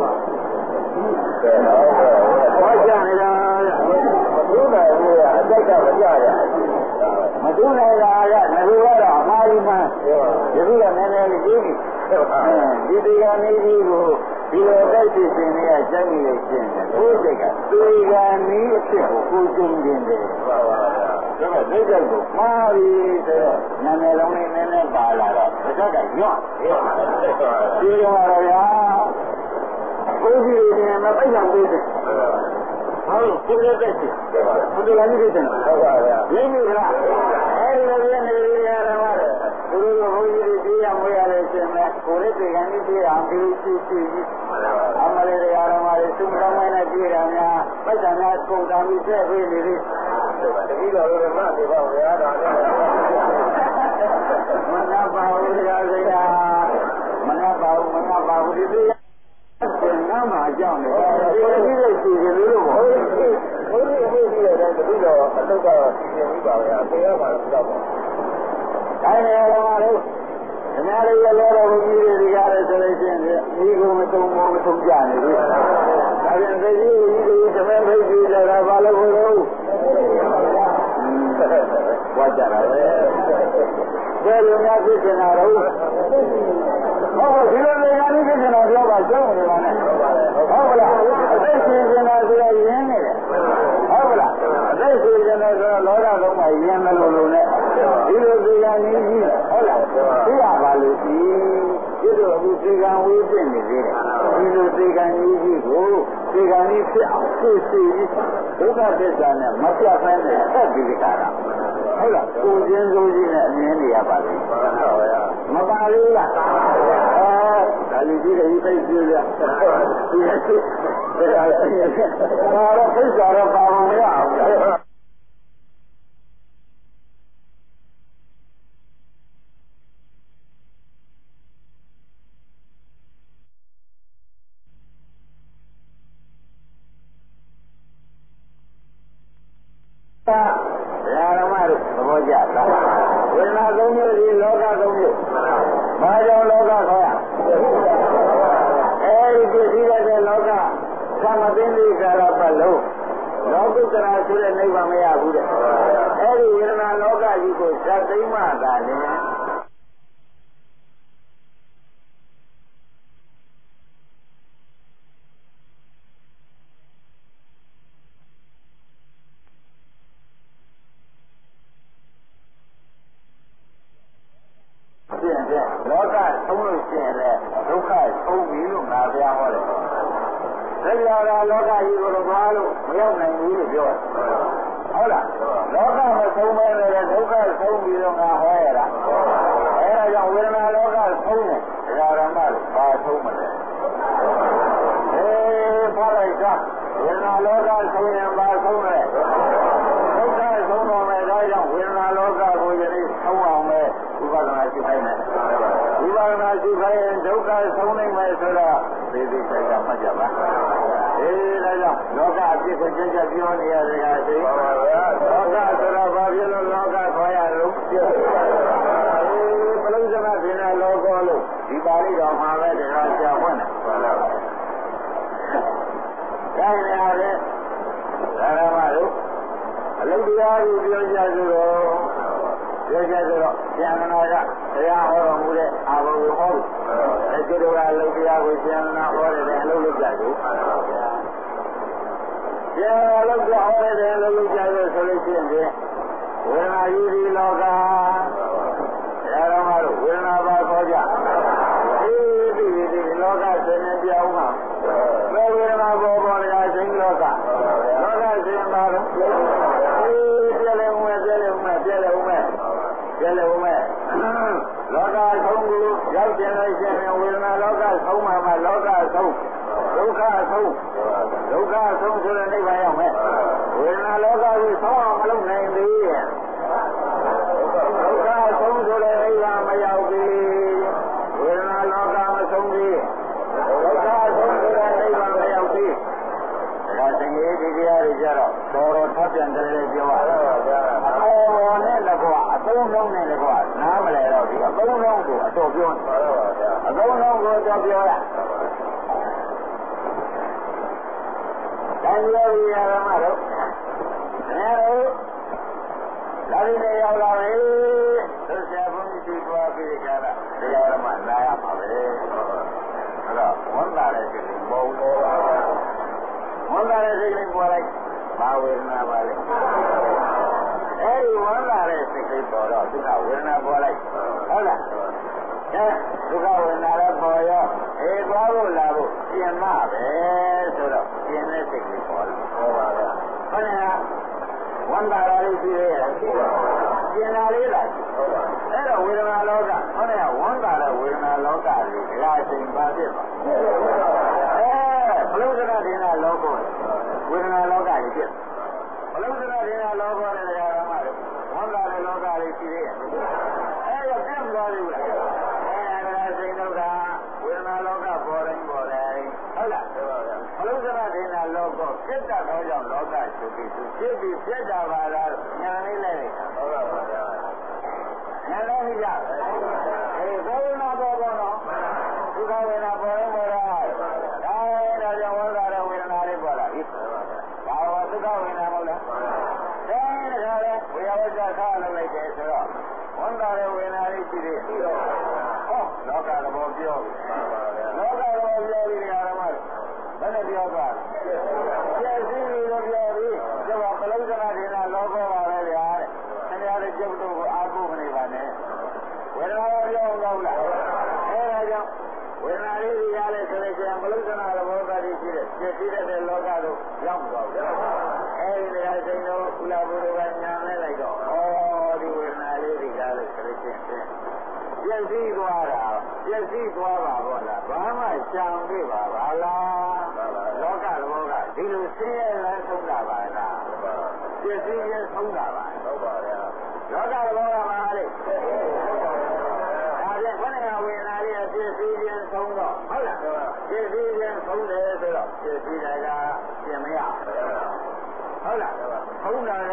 ဟောကြနေတာဒီမှာဒီအတိတ်ကမကြရမတူနိုင်တာကငါတို့ကတော့အမှားကြီးမှဒီလိုကနည်းနည်းလေးကြီးဒီတရားနည်းကြီးကိုဒီလိုတိုက်ဖြစ်ခြင်းနဲ့စက်ကြီးလေးရှင်းတယ်ဘုရားကသေကံနည်းအဖြစ်ကိုကိုကျုံခြင်းတယ်ပါပါဗျာဒါကသိကြကိုမှားပြီဆိုတော့နာမည်လုံးလေးနည်းနည်းပါလာတော့ဒါကညော့ဒီလိုပါတော့ဗျာကိုကြီးတွေမပိတ်အောင်ပေးတယ်ဟုတ်ကိုယ်ရဲ့တက်ချင်ဘုရားလည်းသိတယ်ဟုတ်ပါဗျာဒီလိုလားအဲဒီလိုပြနေရတာပါသူတို့ကဘုန်းကြီးတွေကြည့်ရမွေးရတယ်ရှင်မဲ့ကိုယ်ရဲ့ဒီကံကြီးကြည့်အောင်ပြီးကြည့်ကြည့်အမလေးတရားတော်မှာသုမတော်မိုင်းနဲ့ကြည့်တာများပိဋကများပုံစံပြီးဆက်ပြီးနေသေးတတိတော်တို့မှနေပါဗျာတော်နဲ့မနာပါဘူးတရားစိတ်ဟာမနာပါဘူးမနာပါဘူးဒီလိုနာမအကြောင်းလေဒီလိုကြည့်လို့ရှိတယ်လို့ပေါ့ဘုန်းကြီးဘုန်းကြီးရဲ့တတိတော်အတုကတော့ရှင်းပြီးပါဗျာသိရပါတော့ပေါ့တိုင်းနေရမှာလို့အများကြီးလည်းလောတော်ဘုကြီးတွေဒီကားလဲဆိုလို့ရှိရင်ဒီကိုမတုံမမတုံကြနေဘူးဒါပြန်သိကြီးကြီးတွေသမဖိတ်ကြီးတွေကဘာလို့ဘုလို့ဝါကြတာပဲဘယ်လိုများဖြစ်နေတာတော့ဟုတ်ဒီလိုနေရာလေးဖြစ်နေတာပြောပါကြောက်နေပါနဲ့ဟုတ်လားအသိရှင်နေတာဆိုရင်ရင်းနေတယ်ဟုတ်လားအသိရှင်နေတာဆိုတော့လောကလုံးမှာရင်းမလို့လို့နဲ့ဒီလိုသေကံကြီးကြီးဟုတ်လားသိရပါလို့ရှိဒီလိုအခုသေကံဝေးဖြစ်နေသေးတယ်ဒီလိုသေကံကြီးကြီးကိုသေကံကြီးဖြစ်အောင်သိသိဒုက္ခသစ္စာနဲ့မပြတ်ဖမ်းတဲ့အသက်ဒီကရာဟုတ်လားကိုယ်ချင်းစိုးကြီးနဲ့အမြင်နေရပါလိမ့်မပါဘူးလားအဲဒါလူကြီးတွေသိကြည့်ရဒီအဖြစ်ဒါတော့သိကြတော့ပါမရအောင်ဓမ္မတို့သဘောကျလားဝေဒနာသုံးမျိုးဒီလောကသုံးမျိုးဘာကြောင့်လောကခေါ်ရအဲဒီပြည့်စည်တဲ့လောကသမသိသိကာလပတ်လုံးလောကုတ္တရာဆိုတဲ့နိဗ္ဗာန်မရဘူးတဲ့အဲဒီဝေဒနာလောကကြီးကိုဇတ်သိမ်းမှသာလေလောကဆုံးလို့ရှိရင်လည်းဒုက္ခဆုံးပြီလို့ငါပြဟောတယ်။ဒါကြောင့်လောကကြီးကိုသွားလို့မရောက်နိုင်ဘူးလို့ပြောတယ်။ဟုတ်လား။လောကမဆုံးဘဲနဲ့ဒုက္ခဆုံးပြီလို့ငါဟောရတာ။အဲဒါကြောင့်ဝေဒနာလောကဆုံးတယ်။ဒါရမလို့ဘာဆုံးမလဲ။အေးဘာလိုက်တာဝေဒနာလောကဆုံးရင်ဘာဆုံးလဲ။ဒုက္ခဆုံးတော့မယ်ဒါကြောင့်ဝေဒနာလောကကိုယနေ့ဆုံးအောင်ပဲဝိပဿနာရှိခိုင်းတယ်ဝိပဿနာရှိခိုင်းရင်ဒုက္ခဆုံးနိုင်မယ်ဆိုတော့သိသိချာချာမှတ်ကြပါအေးဒါကြောင့်လောကအဖြစ်ကိုကြည့်ကြပြောနေရတဲ့အခါသိလောကဆိုတော့ဘာဖြစ်လို့လောကခေါ်ရလို့အေးပရိစ္ဆေမဖြစ်နေလောကလို့ဒီပါဠိတော်မှာပဲတရားကြားဖွင့်တယ်ဒါနဲ့ရတယ်ဒါရမတို့အလုတရားကိုပြောကြဆိုတော့ပြောကြဆိုတော့ဉာဏ်နာကတရားဟောတော်မူတဲ့အာဘုဟောတယ်ဒီလိုကအလုတရားကိုဉာဏ်နာဟောတယ်အလုလုပ်ကြတယ်ဉာဏ်အလုပြောဟောတယ်အလုလုပ်ကြတယ်ဆိုလို့ရှိရင်ဝေဒနာယူဒီလောကတရားတော်မှာဝေဒနာပါခေါ်ကြဒီဒီဒီလောကဆင်းရဲပြောင်းမှာဝေဒနာပေါ်ပေါ်ရာစိတ်လောကလောကဆင်းပါတော့ပြည့်လေဦးမယ်ပြည့်လေဦးမယ်ပြည့်လေဦးမယ်ပြည့်လေဦးမယ်လောကဆုံးကိုရောက်ကျင်လို့ရှိရင်ဝေဒနာလောကဆုံးမှာမှလောကဆုံးဒုက္ခဆုံးဒုက္ခဆုံးဆိုတဲ့နိဗ္ဗာန်ရောက်မယ်ဝေဒနာလောကကိုဆုံးအောင်မလုပ်နိုင်သေးရဲ့ဒုက္ခဆုံးဆိုတဲ့နိဗ္ဗာန်မရောက်သေးဝေဒနာလောကမဆုံးသေးဒုက္ခဆုံးဆိုတဲ့နိဗ္ဗာန်မရောက်သေးဒါသင်္ကေတဒီတရားတွေကြတော့တော်တော်ထပ်ပြန်ကြတယ်ပြောရအောင်အတော်နဲ့လည်းကွာအသုံးလုံးနဲ့လည်းကွာနားမလဲတော့ဒီအသုံးလုံးကိုအတော်ပြောနေအသုံးလုံးကိုအတော်ပြောရတိုင်းရောရရမှာတော့အဲဒါလာပြီးရောက်လာပြီသူဆရာဘုန်းကြီးဒီသွားပြီးကြတာတရားဓမ္မနားရမှာပဲအဲ့တော့ဝန်တာတဲ့စိတ်ကိုပုံလို့ဝန်တာတဲ့စိတ်ကိုပေါ်လိုက်ဘာဝေဒနာပါလဲအဲဒီဝန်တာတဲ့စိတ်ကိုပေါ်တော့ဒုက္ခဝေဒနာပေါ်လိုက်ဟုတ်လားအဲဒုက္ခဝေဒနာလည်းပေါ်ရောအေးသွားဖို့လာဖို့ပြင်မပဲဆိုတော့ပြင်တဲ့စိတ်ကိုပေါ်လာပေါ်ပါဗျာဟုတ်လားဝန်တာလေးရှိသေးရဲ့ပြင်လာလေးလားအဲ့တော့ဝေဒနာလောကဟုတ်တယ်ဝန်တာတဲ့ဝေဒနာလောကလေးဒီအချိန်ပါဖြစ်ပါအဲဘုရားဒေနာလောကဝေဒနာလောကကြီးဖြစ်ဘုရားဒေနာလောကနဲ့တရားဓမ္မတွေဝန်တာတဲ့လောကလေးရှိသေးရဲ့အဲ့တော့ပြတ်မလို့ဘူးလားအဲဒါစိတ်ဒုက္ခဝေဒနာလောကပေါ်တိုင်းပေါ်တိုင်းဟုတ်လားဘုရားဒေနာလောကပြတ်တာတော့ကြောင့်လောကချုပ်ပြီးသူဖြစ်ပြီးပြတ်တာပါလားညာလေးလိုက်ဟုတ်ပါပါဗျာညာလေးရအေးဘယ်နာပေါ်ပေါ်တော့ဒုက္ခဝေဒနာပေါ်ရင်ပေါ်တာဒါဒါကြောင့်ဝေဒနာဝေဒနာလေးပေါ်လာပြီဘာဝဒုက္ခဝေဒနာမဟုတ်လားဒါနဲ့ဒါလည်းဝေယဝကြခါလုပ်လိုက်တယ်ဆိုတော့ဝန်တာရဲ့ဝေဒနာလေးရှိသေးတယ်ဟောလောကတော်ပြောလောကတော်ပြောပြီးနေရာမှာဘယ်နဲ့ပြောသွားလဲကျေစီလို့ပြောပြီးကျတော့ပလုံစနာဒေနာလောကောပါပဲဗျာတဲ့ဆရာရဲ့ကျုပ်တို့ကိုအားကိုးမနေပါနဲ့ဝေဒနာပြောင်းကောင်းလားအဲဒါကြောင့်ဝေဒနာလေးကြီးရလဲဆိုရင်ကျန်ပလုံစနာသဘောပါတိရှိတဲ့ကျေစီတဲ့လောကတို့ရောက်သွားတယ်အဲဒီနေရာချိန်တော့ကုလဘုရားကညာလဲလိုက်တော့ဩဒီဝေဒနာလေးကြီးရလဲဆိုရင်ကျန်ပြည့်စည်သွားတာပြည့်စည်သွားပါဘောလားဘာမှရှောင်ပြပါပါလားလောကလောကဒီလိုဆင်းရဲလန်းဆုံးတာပါလားပြည့်စည်ရင်ဆုံးတာပါဟုတ်ပါဗျာလောကလောကမှာလေဒါပြန်ခဏကဝေဒနာလေးပြည့်စည်ရင်ဆုံးတော့ဟုတ်လားပြည့်စည်ရင်ဆုံးတယ်ဆိုတော့ပြည့်စည်တာကပြင်မရဟုတ်လားဆုံးတာကလည်း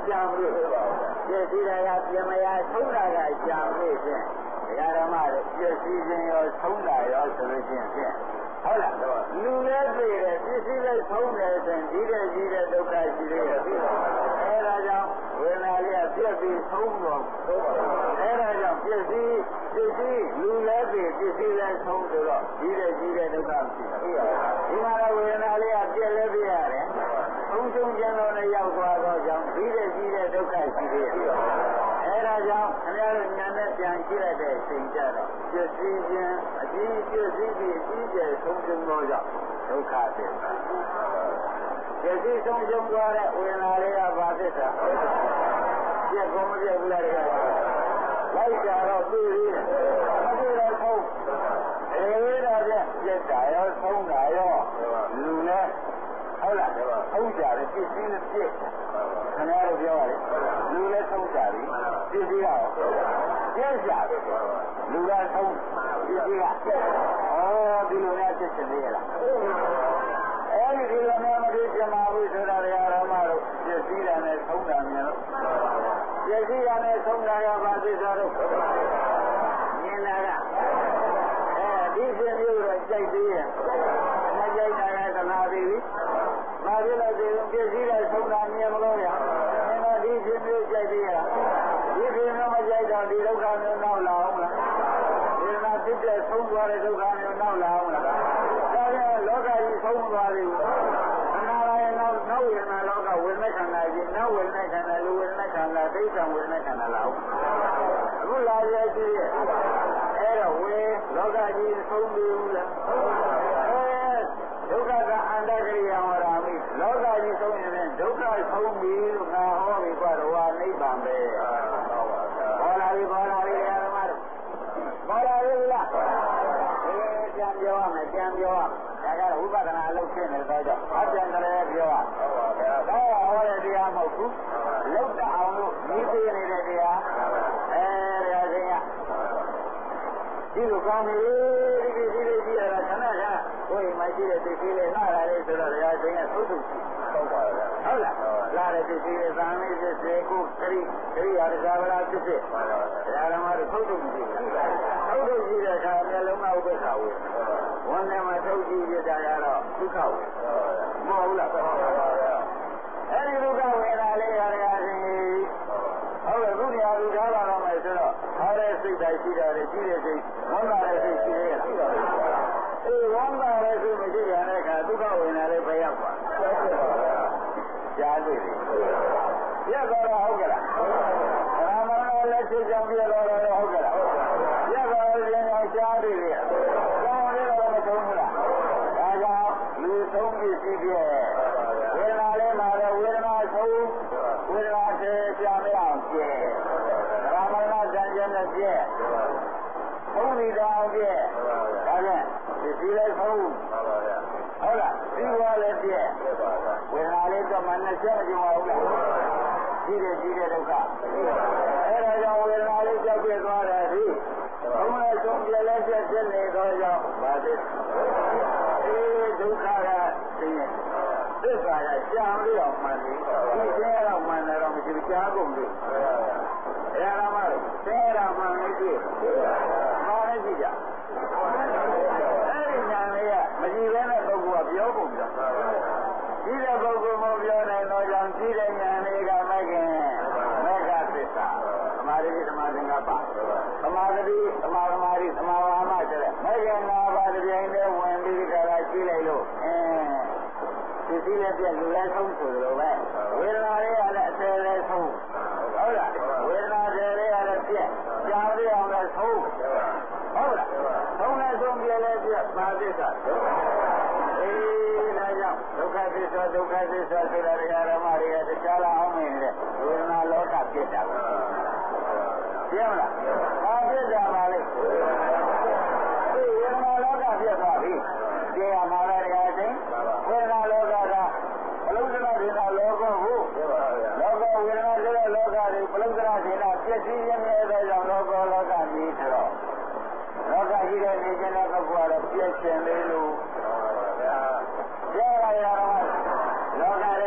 ရှာမလို့ပြည့်စည်တာကပြင်မရဆုံးတာကရှာမလို့ဖြင့်တရားဓမ္မတွေပြည့်စည်ခြင်းရောဆုံးတာရောဆိုလို့ရှိရင်ဖြင့်ဟုတ်လားလူလည်းသိတယ်ပြည့်စည်လည်းဆုံးတယ်ဆိုရင်ဒီတဲ့ကြီးတဲ့ဒုက္ခရှိသေးတယ်အဲဒါကြောင့်ဝေဒနာလေးကပြည့်ပြီးဆုံးတော့အဲဒါကြောင့်ပြည့်စည်ပြည့်စည်လူလည်းသိပြည့်စည်လည်းဆုံးဆိုတော့ဒီတဲ့ကြီးတဲ့ဒုက္ခရှိတယ်ဒီမှာဝေဒနာလေးကပြည့်လည်းပြရတယ်ဆုံးရှုံးခြင်းလို့လည်းရောက်သွားတော့ကြောင့်ဒီတဲ့ကြီးတဲ့ဒုက္ခရှိသေးတယ်အဲဒါကြောင့်ခင်ဗျားတို့ဉာဏ်နဲ့ပြန်ကြည့်လိုက်တဲ့အချိန်ကျတော့ပြည့်စည်ခြင်းအကြီးပြည့်စည်ပြီးအကြီးကျယ်ဆုံးရှုံးတော့ကြောင့်ဒုက္ခသစ္စာပြည့်စည်ဆုံးရှုံးသွားတဲ့ဝေဒနာလေးကဘာသစ္စာပြည့်ကုန်မပြည့်ဘူးလားတကယ်လိုက်ကြတော့သိသေးတယ်မသိတော့ဆုံးအဲဒါပြည့်ပြည့်တာရောဆုံးတာရောလူနဲ့ဟုတ်လားဆုံးကြတယ်ပြည့်စည်နဲ့ပြည့်ခင်ဗျားတို့ပြောရတယ်လူလည်းဆုံးကြပြီပြည့်စည်ရောပြည့်ကြတယ်လူကဆုံးပြည့်စည်ကဩဒီလိုများဖြစ်နေရလားအဲဒီဒီလိုများမဖြစ်ချင်ပါဘူးဆိုတာတရားဓမ္မတို့ပြည့်စည်တယ်နဲ့ဆုံးတာများလို့ပြည့်စည်ရနဲ့ဆုံးတာရောပါသစ္စာတို့မြင်လာကအဲဒီဖြစ်မျိုးတော့ကြိုက်သေးရဲ့မကြိုက်တာကသနာသေးပြီမဖြစ်လို့ဒီပြည့်စည်တဲ့ဆုံးတာမြင်မလို့ရဒီဖြစ်မျိုးကြိုက်သေးရဒီဖြစ်မျိုးမကြိုက်တော့ဒီဒုက္ခမျိုးနောက်လာအောင်လားဒီမှာဖြစ်တဲ့ဆုံးသွားတဲ့ဒုက္ခမျိုးနောက်လာအောင်လားဒါပြန်လောကကြီးဆုံးသွားပြီအနာရနောက်နောက်ဝေဒနာလောကဝေဒနာခန္ဓာကြီးနောက်ဝေဒနာခန္ဓာလူဝေဒနာခန္ဓာဒိဋ္ဌံဝေဒနာခန္ဓာလာအောင်အခုလာရရှိရဲ့အဲ့တော့ဝေလောကကြီးဆုံးပြီဘူးလားဒုက္ခကအန္တကရိယာဟောတာမိလောကကြီးဆုံးရင်ဒုက္ခဆုံးပြီလို့ငါဟောပြီးတော့ဝါနိဗ္ဗာန်ပဲဟောလာပြီဟောလာပြီဓမ္မတို့ဟောလာပြီလားအေးပြန်ပြောရမယ်ပြန်ပြောရဒါကတော့ဝိပဿနာအလုပ်ဖြစ်နေတော့ကြောင့်အပြန်တည်းပြောရတော့ဟောတဲ့တရားမဟုတ်ဘူးလောက်တအောင်လို့ဤသေးနေတဲ့တရားအဲဒါချင်းကဒီလိုကောင်းပြီဒီဒီဒီကြည့်ရတာခဏခဏကိုယ်မှရှိတဲ့သိသိလေးလာတယ်ဆိုတော့တရားချင်းကသုတ်သုတ်ဟုတ်ပါလားဟုတ်လားလာတဲ့သိသိလေးသံလေးဖြစ်စေကိုခရိခရိယာတရားဝလာဖြစ်စေတရားဓမ္မတွေသုတ်သုတ်ကြည့်တယ်သုတ်သုတ်ကြည့်တဲ့အခါမျက်လုံးကဥပ္ပခါဝေဝန်ထဲမှာထုတ်ကြည့်ရတာကတော့ဒုက္ခဝေမဟုတ်ဘူးလားအဲဒီဒုက္ခဝေလာလေးရတာချင်းဟုတ်ကဲ့ခုနေရာလူထားပါတော့မယ်ဆိုတော့အားတဲ့စိတ်တိုင်းရှိတာလေရှိတဲ့စိတ်ဝန်တာတဲ့စိတ်ရှိသေးလားအေးဝန်တာတဲ့စိတ်မရှိရတဲ့အခါဒုက္ခဝေဒနာလေးပဲရောက်သွားကြားတွေ့တယ်ရက်တော့ဟုတ်ကဲ့လားဘာမှမလည်းစိတ်ကြောင့်ပြတော့ဟုတ်ကဲ့လားရက်တော့ရင်အောင်ကြားတွေ့တယ်ကြားရတော့မဆုံးဘူးလားဒါကြောင့်လူဆုံးပြီးရှိပြဝေဒနာလေးမှာတော့ဝေဒနာဆုံးဝေဒနာတည်းကြားမအောင်ကျဲဘာမှမကြံကြံနဲ့ကျဲဘုံဒီတော်ကျဲဒါနဲ့ဒီလေးဆုံးဟုတ်လားဒီဝါလည်းကျဲဝေဒနာလေးတော့မှနှစ်ချက်ကြုံအောင်လားကြီးတယ်ကြီးတဲ့ဒုက္ခအဲဒါကြောင့်ဝေဒနာလေးကြောက်ပြသွားတယ်ဒီဘုံနဲ့ဆုံးပြလဲပြဖြစ်နေတော့ကြောင့်ဗာသည်ဒီဒုက္ခကသိရင်သစ္စာကရှားလို့အောင်မှန်တယ်ဒီကျဲတော့မှန်တယ်တော့မရှိဘူးကြားကုန်ပြီအဲဒါမှလို့ဆဲရမှန်လို့ကြည့်မှားနေကြည့်ကြအဲဒီညာလေးကမကြည့်ဘဲနဲ့ပုဂ္ဂိုလ်ကပြောကုန်ကြကြီးတဲ့ပုဂ္ဂိုလ်မပြောနိုင်တော့ကြောင့်ကြီးတဲ့ညာလေးကမခင်မေဃသစ္စာသမာဓိသမာသင်္ကပ္ပသမာဓိသမာသမာဓိသမာဝါမဆိုတဲ့မေခင်နာပါတစ်ပြိုင်တည်းဝင်ပြီးကြတာရှိလိုက်လို့အင်းဒီစည်းလည်းပြလူလည်းဆုံးဆိုလိုပဲဝေဒနာလေးကလည်းအစဲလည်းဆုံးဟုတ်လားဝေဒနာတွေလေးကလည်းပြကြားရအောင်လည်းဆုံးဟုတ်လားဆုံးလည်းဆုံးပြလည်းပြပါသစ္စာအေးဒါကြောင့်ဒုက္ခသစ္စာဒုက္ခသစ္စာဆိုတာတရားဓမ္မတွေကတရားလာအောင်နေတယ်ဝေဒနာလောကပြစ်တာပဲပြမလားဘာပြစ်တာပါလဲဒီဝေဒနာလောကပြစ်သွားပြီကြည့်ရမှာလည်းတရားချင်းဝေဒနာလောကကဘလုံးစနာဒေနာလောကဟုလောကဝေဒနာဆိုတဲ့လောကတွေဘလုံးစနာဒေနာပြည့်စည်ရမယ့်တဲ့ကြောင့်လောကလောကကြီးဆိုတော့လောကကြီးတဲ့နေခြင်းတဲ့ပုဂ္ဂိုလ်ကတော့ပြည့်ရှင်လေးလို့ပြောရရတော့လောကရဲ့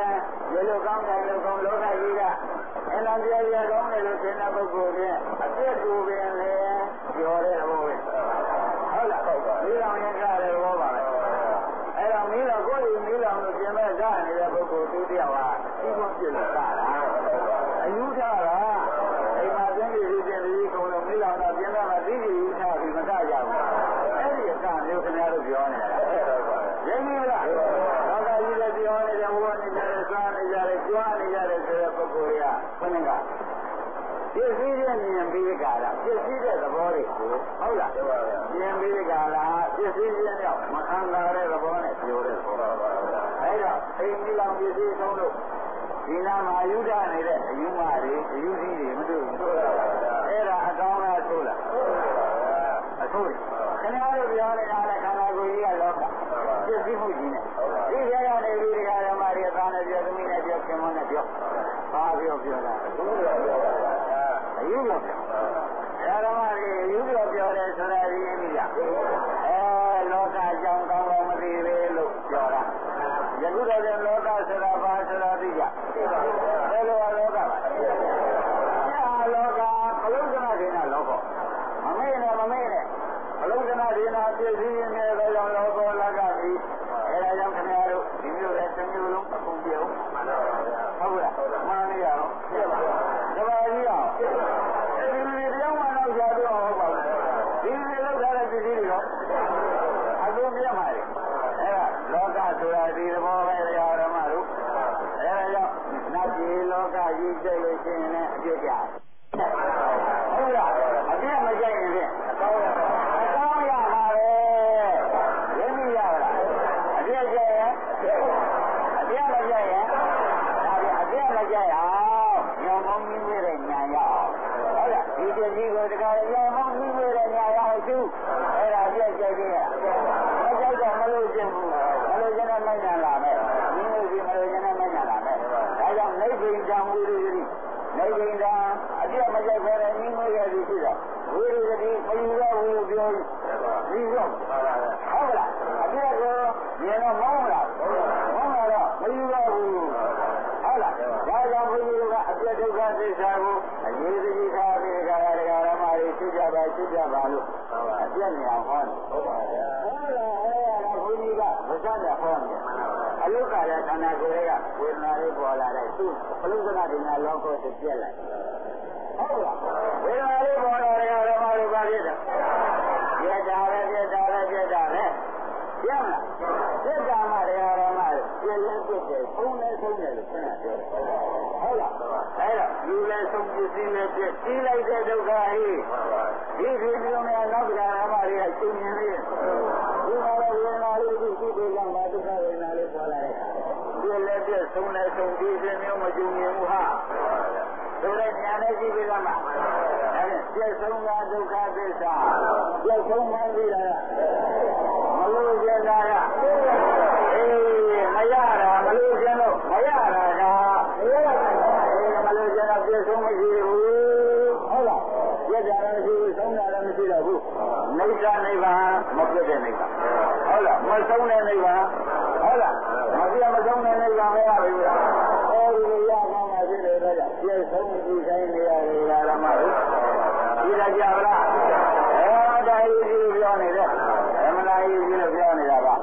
ဒီလိုကောင်းတယ်လို့ကောင်းလောကကြီးကအနန္တရာကြီးကောင်းတယ်လို့သင်တဲ့ပုဂ္ဂိုလ်ချင်းအပြည့်ကိုပင်လေပြောတဲ့ဘောပဲဟုတ်လားဒီအောင်ရင်ကြတယ်ဘောပါပဲအဲ့တော့မီးတော်ကိုယ်ကြီးမီးတော်ကိုပြင်မဲ့ကြနေတဲ့ပုဂ္ဂိုလ်သူတယောက်ဟာဒီကုန်းပြည့်လို့ကြတာအယူထားတာအိမ်မှာကျင်းပြီးပြင်ပြီးခုံလို့မီးတော်ကပြင်မဲ့မှာတိတိယူထားပြီးမကြရဘူးအဲ့ဒီအကမျိုးခင်ဗျားတို့ပြောနေတာရင်းကြီးလားဘာသာကြီးလည်းပြောနေတယ်ဝေါ်နေတယ်စားနေကြတယ်ကြွားနေကြတယ်ဆိုတဲ့ပုဂ္ဂိုလ်ကခဏကပြည့်စည်တဲ့ဉာဏ်ပြီးကြတာပြည့်စည်တဲ့သဘောတွေကိုဟုတ်လားဉာဏ်ပြီးကြလားပြည့်စည်ခြင်းကြောင့်မခံတာတဲ့သဘောနဲ့ပြောတဲ့သဘောပါအဲဒါအိမ်ကြီးလောင်ပြည့်စည်ဆုံးလို့ဒီနာမှာအယူဒနေတဲ့အယူမတွေအယူကြီးတွေမတွေ့ဘူးအဲ့ဒါအကောင်းလားဆိုလားအဆိုးခင်ဗျားတို့ပြောနေတာလည်းခန္ဓာကိုယ်ကြီးကလောကပြည့်စည်မှုကြီးနဲ့ဒီထဲကနေပြီးဒီကဓမ္မတွေသာနဲ့ပြောသမီးနဲ့ပြောခင်မနဲ့ပြောဘာပြောပြောတာအယူပြောပြောဓမ္မတွေအယူပြောပြောတယ်ဆိုတာရင်းကြီးကအဲလောကအကြောင်းကောင်းကောင်းမသိသေးလို့ပြောတာယခုတော့လောကဆိုတာဘာဆိုတာသိကြဘယ်လိုလောကပါလောကဘလုံးစနာဒေနာလောကမမေ့နဲ့မမေ့နဲ့ဘလုံးစနာဒေနာပြည့်စည်နေတဲ့ကြောင့်လောကလကပြီးအဲဒါကြောင့်ခင်ဗျားတို့ဒီမျိုးနဲ့တစ်မျိုးလုံးအကုန်ပြောဟုတ်လားမှန်နေရအောင်ပြပါတပါးကြီးအောင်ဒီလိုတရားမှတော့ကြာတော့ဟုတ်ပါဘူးဒီလိုလောက်ထားတဲ့ပစ္စည်းတွေတော့အကုန်ပြမှာလေအဲဒါလောကဆိုတာဒီသဘောပဲဓမ္မတို့အဲဒါကြောင့်နတ်ပြည်လောကကြီးကျက်လို့ရှိရင်လည်းအပြည့်ကြဟုတ်လားအပြည့်မကြိုက်ရင်ဖြင့်အကောင်းရအကောင်းရမှာပဲရင်းမိရလားအပြည့်ကြက်ရင်အပြည့်မကြက်ရင်ဒါပြအပြည့်မကြက်အောင်ညောင်မောင်းကြီးဝဲတဲ့ညာရအောင်ဟုတ်လားဒီပစ္စည်းကိုတခါညောင်မောင်းကြီးဝဲတဲ့ညာရအောင်သူအဲ့ဒါပြည့်ကြက်ကြီးရမကြက်တော့မလို့ကျင်ဘူးမလို့ကျင်တော့မညာလာမယ်ဒီလိုဒီမလို့ကျင်တော့မညာလာမယ်ဒါကြောင့်နေပိန်တံဝိရိယနေပိန်တံအပြည့်မကြက်ပဲနဲ့ညီမရဲ့ဒီရှိတာဝိရိယဒီမယူရဘူးပြောပြီးတော့ဟုတ်လားအပြည့်ကိုမြင်တော့မောင်းလားမောင်းတော့မယူရဘူးဟုတ်လားဒါကြောင့်ဘုရားကအပြည့်ဒုက္ခသစ္စာကိုအရေးကြီးထားပြီးကြတာဓမ္မတွေသိကြပါသိကြပါလို့အပြည့်ညာဟောတယ်ဟုတ်ပါဗျာဟုတ်လားအဲ့ဒါဘုရားကမစမ်းရဟောတယ်အလုကာရခန္ဓာကိုယ်ရဲ့ဝေဒနာလေးပေါ်လာတဲ့သူ့ဘလုကနာဒိနာလောကောတစ်ပြက်လိုက်ဟုတ်လားဝေဒနာလေးပေါ်လာတဲ့ဓမ္မတွေပါဖြစ်တယ်ပြက်တာပဲပြက်တာပဲပြက်တာပဲပြက်မလားပြက်တာမှတရားဓမ္မတွေပြက်ရင်ပြက်တယ်ဆုံးလဲဆုံးတယ်လို့ပြောတယ်ဟုတ်လားအဲ့တော့ဒီလဲဆုံးပစ္စည်းနဲ့ပြက်ပြီးလိုက်တဲ့ဒုက္ခဟိဒီဒီမျိုးများနောက်တရားဓမ္မတွေကရှင်းနေတယ်ဒီမှာဝေဒနာလေးကိုသိပြီးတော့ဒုက္ခဝေဒနာလေးပေါ်လာတဲ့အခါဒီလည်းပြည့်စုံတဲ့ဆုံးဒီစမျိုးမကြုံမြင်ဘူးဟာဆိုတဲ့ဉာဏ်နဲ့ကြည့်ပြီးတော့မှအဲပြည့်စုံတာဒုက္ခသစ္စာပြည့်စုံမှသိတာမလို့ကျင်တာကအေးမရတာမလို့ကျင်လို့မရတာကအေးမလို့ကျင်တော့ပြည့်စုံမရှိဘူးဟုတ်လားပြည့်ကြတာမရှိဘူးဆုံးတာလည်းမရှိတော့ဘူးနိစ္စနိဗ္ဗာန်မပြည့်တဲ့နိဗ္ဗာန်ဟုတ်လားမဆုံးတဲ့နိဗ္ဗာန်ဟုတ်လားမပြည့်မဆုံးတဲ့နိဗ္ဗာန်မရဘူးလားအဲဒီလိုရကောင်းတာဖြစ်တယ်တော့ပြည့်စုံကြည့်ဆိုင်နေရတယ်ဓမ္မတို့ဒီရကြပါလားအဲဒါကြီးကြီးပြောနေတယ်ဓမ္မလာကြီးကြီးလို့ပြောနေတာပါ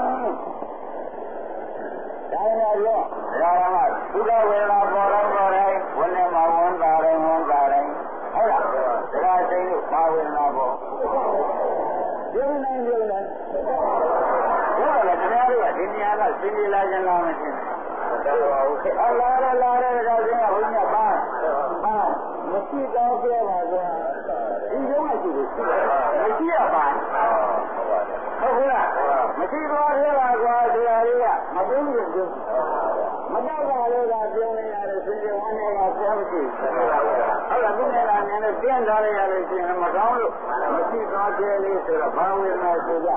ဒါနဲ့ပြောဓမ္မဒုက္ခဝေဒနာပေါ်တော့ပေါ်တိုင်းဝန်းထဲမှာဝန်တာတယ်ဝန်တာတယ်ဟုတ်လားဒါစိတ်လို့ဘာဝေဒနာပေါ်ဒီနိုင်ဒီနိုင်ဟုတ်လားတရားတွေကဒီနေရာကစင်ကြလာကြလားမသိဘူးအလားလားလားတဲ့ကစင်ကဘုရားပါပါမရှိတော့ပြပါကွာဒီလိုမှရှိတယ်မရှိရပါဟုတ်ဘူးလားမရှိတော့ပြပါကွာဆိုတာလေးကမသိဘူးကျုပ်မတော့ပါလို့ကပြောနေရတယ်စင်ကြဝန်းတွေကပြောမရှိဘူးဟုတ်လားဒီနေ့ကလည်းပြန်လာရလို့ရှိရင်မကောင်းလို့မရှိတော့ပြလေးဆိုတော့ဘာဝေဒနာဆိုကြ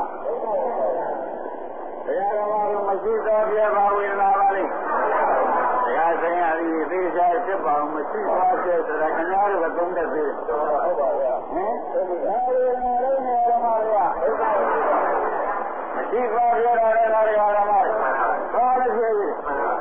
တရားတော်မှာမရှိတော့ပြဘာဝေဒနာပါလိမ့်တရားဆိုင်ရာဒီသေချာဖြစ်ပါအောင်မရှိသွားတဲ့ဆိုတာခင်ဗျားတို့ကသုံးတတ်သေးတယ်ဟုတ်ပါဗျာဟင်ဒီဘာဝေဒနာလုံးနဲ့ဓမ္မတွေကဟုတ်ပါဘူးမရှိသွားပြတော့လည်းဓမ္မတွေဘာလို့ဖြစ်လဲ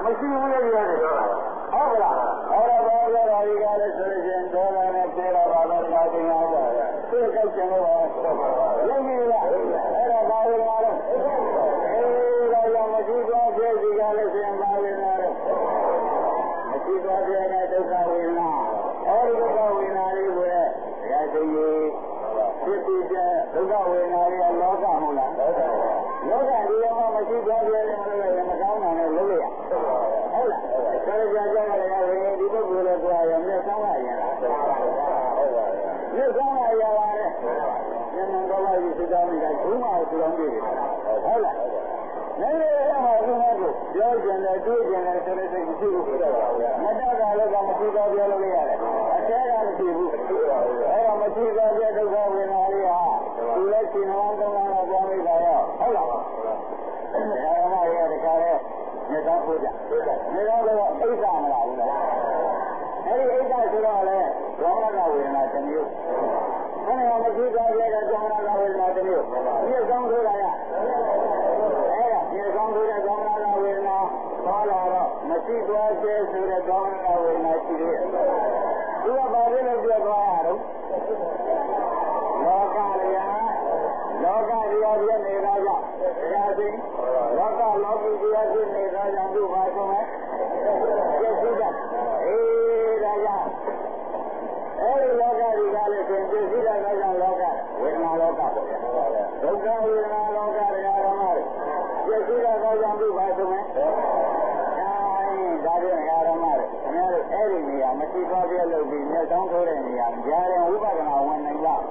မရှိဘူးလေပြောတယ်ဟုတ်လားအဲ့ဒါဘာပြောတာဒီကလည်းဆိုရင်ဒေါ်လာနဲ့ပြေတော့ပါတော့ငါတင်ရပါရဲ့သိကောက်ကျင်လို့ပါလုံးကြီးလားအဲ့ဒါဘာလို့လဲအေးဒါကြောင့်မရှိသွားပြည့်စီကလည်းဆိုရင်ဘာလို့လဲမရှိသွားပြည့်တဲ့ဒုက္ခဝေဒနာအဲ့ဒီဒုက္ခဝေဒနာလေးကိုလည်းတရားသိရေးဖြစ်ပြီးတဲ့ဒုက္ခဝေဒနာလေးကလောကဟုတ်လားလောကဒီမှာမရှိသွားပြည့်တယ်မလို့လည်းမကောင်းတာနဲ့လုံးရဟုတ်လားဒါကြကြကြလည်းဒီပုဂ္ဂိုလ်လည်းကြွားရမြတ်ဆောင်ရရင်လားဟုတ်ပါဘူးမြတ်ဆောင်ရရပါတယ်ဉာဏ်တော်ပါကြီးစိတ်တော်ကြီးကဘုမာကိုတောင်းပြတယ်ဟုတ်လားနည်းနည်းရမှာဘုရားကိုပြောကြတယ်တွေးကြတယ်ဆိုတဲ့စိတ်မရှိဘူးမတတ်တာလည်းကမရှိတော့ပြောလို့ရတယ်အထဲကမရှိဘူးအဲ့တော့မရှိတော့ပြဒုက္ခဝေဒနာလေးဟာဒီလက်ရှင်တော်ကောင်းတာပြောမိတာရောဟုတ်လားအဲ့ဒါမှရတဲ့ခါလဲမြေသားပို့ကြမြေသားကတော့အိဋ္ဌမလားဘူးလားအဲ့ဒီအိဋ္ဌဆိုတော့လေဒေါမနဝေဒနာတစ်မျိုးခဏမှမရှိတော့ပြတဲ့ဒေါမနဝေဒနာတစ်မျိုးမြေကောင်းဆိုတာကအဲ့ဒါမြေကောင်းဆိုတဲ့ဒေါမနဝေဒနာဟောလာတော့မရှိသွားကျဲဆိုတဲ့ဒေါမနဝေဒနာရှိသေးတယ်သူကဘာလို့လဲပြောသွားရတော့လောကရယလောကရယပြည့်နေတာကြောင့်တရားသိလောကလောကီတရားသိနေတာကြောင့်သူဘာဆုံးလဲကျက်စီတာအေးဒါကြောင့်အဲဒီလောကကြီးကလည်းကျက်စီတာကြောင့်လောကဝေဒနာလောကပေါ့ဒုက္ခဝေဒနာလောကတရားဓမ္မတွေကျက်စီတာကြောင့်သူဘာဆုံးလဲဒါပြန်အာရမတွေခင်ဗျားတို့အဲ့ဒီနေရာမရှိသွားပြလို့ပြီးမျက်စောင်းထိုးတဲ့နေရာကြားရင်ဝိပဿနာဝင်နိုင်လား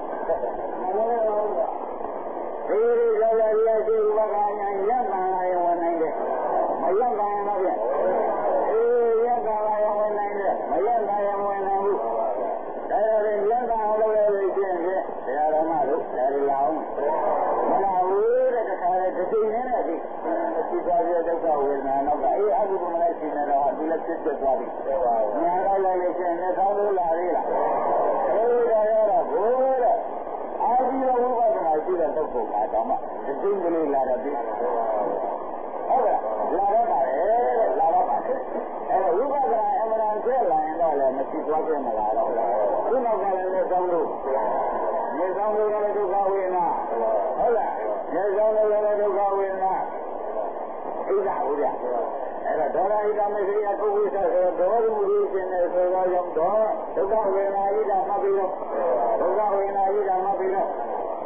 ဒီလိုကြောင့်လည်းရရှိဥပက္ခဉာဏ်လက်မှန်လာရင်ဝင်နိုင်တယ်မလက်မှန်ရင်တော့ပြန်အေးရက်ကလာရင်ဝင်နိုင်တယ်မလက်မှန်ရင်ဝင်နိုင်ဘူးဒါကြောင့်လက်မှန်လို့လည်းလို့ရှိရင်တရားဓမ္မတို့ဒါတွေလာအောင်မလာဘူးတဲ့တခါလေတစ်ချိန်နဲ့တည်းမရှိသွားပြဒုက္ခဝေဒနာတော့အေးအကုသမလိုက်ရှိနေတော့ဒီလက်ဖြစ်ဖြစ်သွားပြီညာတော့လည်းလို့ရှိရင်လက်ဆောင်လို့လာသေးလားအေးဒါရောတော့ဘိုးတဲ့အာဒီဝိပဿနာရှိတဲ့ပုဂ္ဂိုလ်ကတော့မှဒီသိကလေးလာတော့ပြီဟုတ်ကဲ့လာတော့ပါတယ်လာတော့ပါတယ်အဲဝိပဿနာအမှန်တန်ကျက်လာရင်တော့လည်းမရှိသွားပြမလာတော့ဘူးဒီနောက်ကလည်းလက်ဆောင်လို့လက်ဆောင်လို့လည်းဒုက္ခဝေဒနာဟုတ်လားလက်ဆောင်လို့လည်းဒုက္ခဝေဒနာဣဒ္ဓဟုတ်ကြအဲ့ဒါဒေါရဣဒ္ဓမရှိရပုဂ္ဂိုလ်ဆိုတော့ဒေါရမူကြီးရှင်တဲ့ဆိုတော့ကြောင့်ဒေါဒုက္ခဝေဒနာဣဒ္ဓမှတ်ပြီးတော့ဒုက္ခဝေဒနာဣဒ္ဓမှတ်ပြီးတော့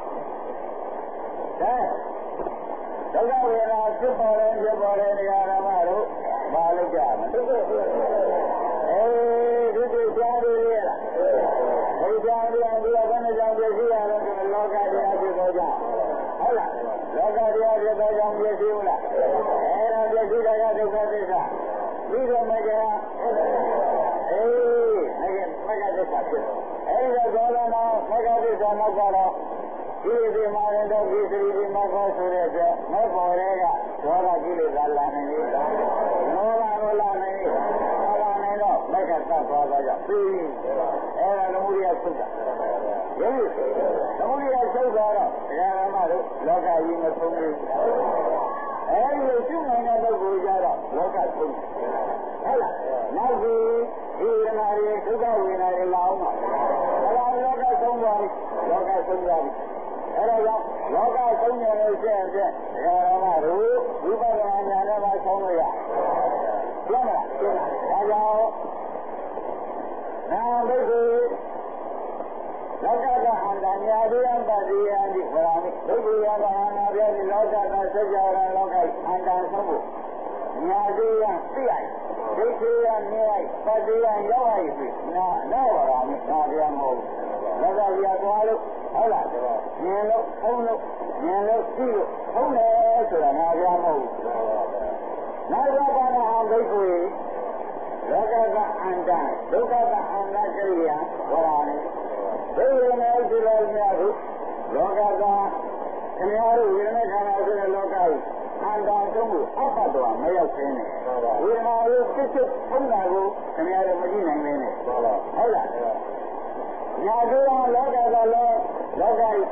ဒါဒုက္ခဝေဒနာဖြစ်ပေါ်တဲ့ဖြစ်ပေါ်တဲ့နေရာဓမ္မတို့ဘာလို့ကြမလဲအေးဒီဒီကြားရည်လားဒီကြားရည်ဒီကဘယ်နဲ့ကြောင့်ပြည့်စည်ရလဲဆိုတော့လောကတရားဖြစ်ပေါ်ကြဟုတ်လားလောကတရားဖြစ်ပေါ်ကြောင့်ပြည့်စည်ဘူးလားအဲ့ဒါပြည့်စည်တာကဒုက္ခသစ္စာပြီးတော့မကြအေးမကသစ္စာဖြစ်အဲ့ဒါသောတာနာမကသစ္စာနောက်ကတော့ဒီဒီမှာတော့ဒီစရီဒီမှာခေါ်ဆိုတဲ့အတွက်မပေါ်တဲ့ကဒေါသကိလေသာလာနေတယ်မောဟကိုလာနေတယ်မောဟနေတော့မကသတ်သွားတော့ကြောင့်ပြီးအဲ့ဒါသမုဒိယဆုတ်တာရုပ်သမုဒိယဆုတ်သွားတော့တရားဓမ္မတို့လောကကြီးမဆုံးဘူးအဲ့ဒီရှုနိုင်တဲ့ပုဂ္ဂိုလ်ကြတော့လောကဆုံးဟုတ်လားနောက်ပြီးဒီရနာရီဒုက္ခဝေဒနာတွေလာအောင်ပါဘယ်လိုလောကဆုံးသွားပြီလောကဆုံးသွားပြီအဲ့ဒါကြောင့်လောကဆုံးနေလို့ရှိရင်ဖြင့်ဒကာရမတို့ဝိပဿနာဉာဏ်နဲ့မှဆုံးလို့ရပြောမလားဒါကြောင့်နာဘိက္ခုလောကကအန္တညာတိယပတိယံဒီဗရာမိဘိက္ခုယဘာနာပြည့်လောကကစကြဝဠာလောကအန္တဆုံးဖို့ညာတိယသိရဒိဋ္ဌိယမြဲပတိယရောက်ရပြီနာနောဗရာမိနာပြမဟုတ်လောကကြီးကသွားလို့ဟုတ်လားဉာဏ်လို့ထုံးလို့ဉာဏ်လို့သိလို့ထုံးတယ်ဆိုတာငါပြောမဟုတ်ဘူးနောက်တော့ဘာသာဘိက္ခုလောကကအန္တဒုက္ခကအန္တကိရိယာဝရဏိဒိဋ္ဌိနဲ့ဒီလိုများခုလောကကခင်ဗျားတို့ဝိရဏခန္ဓာဆိုတဲ့လောကကြီးအန္တဆုံးကိုအပ္ပတော်မရောက်သေးနဲ့ဝိရဏရဲ့စိတ်စိတ်ထုံးတာကိုခင်ဗျားတို့မကြည့်နိုင်သေးနဲ့ဟုတ်လားညာတို့လောကကလောလောက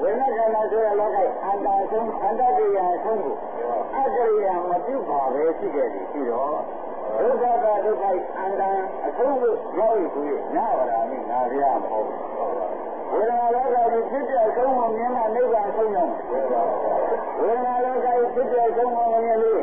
ဝိနည်းခန္ဓာဆိုရလောကအန္တဆုံးအန္တတရားဆုံးကိုအတ္တရိယမပြုတ်ပါပဲရှိခဲ့ပြီပြီးတော့ဒုက္ခကဒုက္ခအန္တအဆုံးကိုရောက်ရည်နာဝရာမိနာရမဟုတ်ဝေဒနာလောကကြီးဖြစ်တဲ့အဆုံးကိုမြင်မှနိဗ္ဗာန်ဆုံးရောက်ဝေဒနာလောကကြီးဖြစ်တဲ့အဆုံးကိုမြင်လို့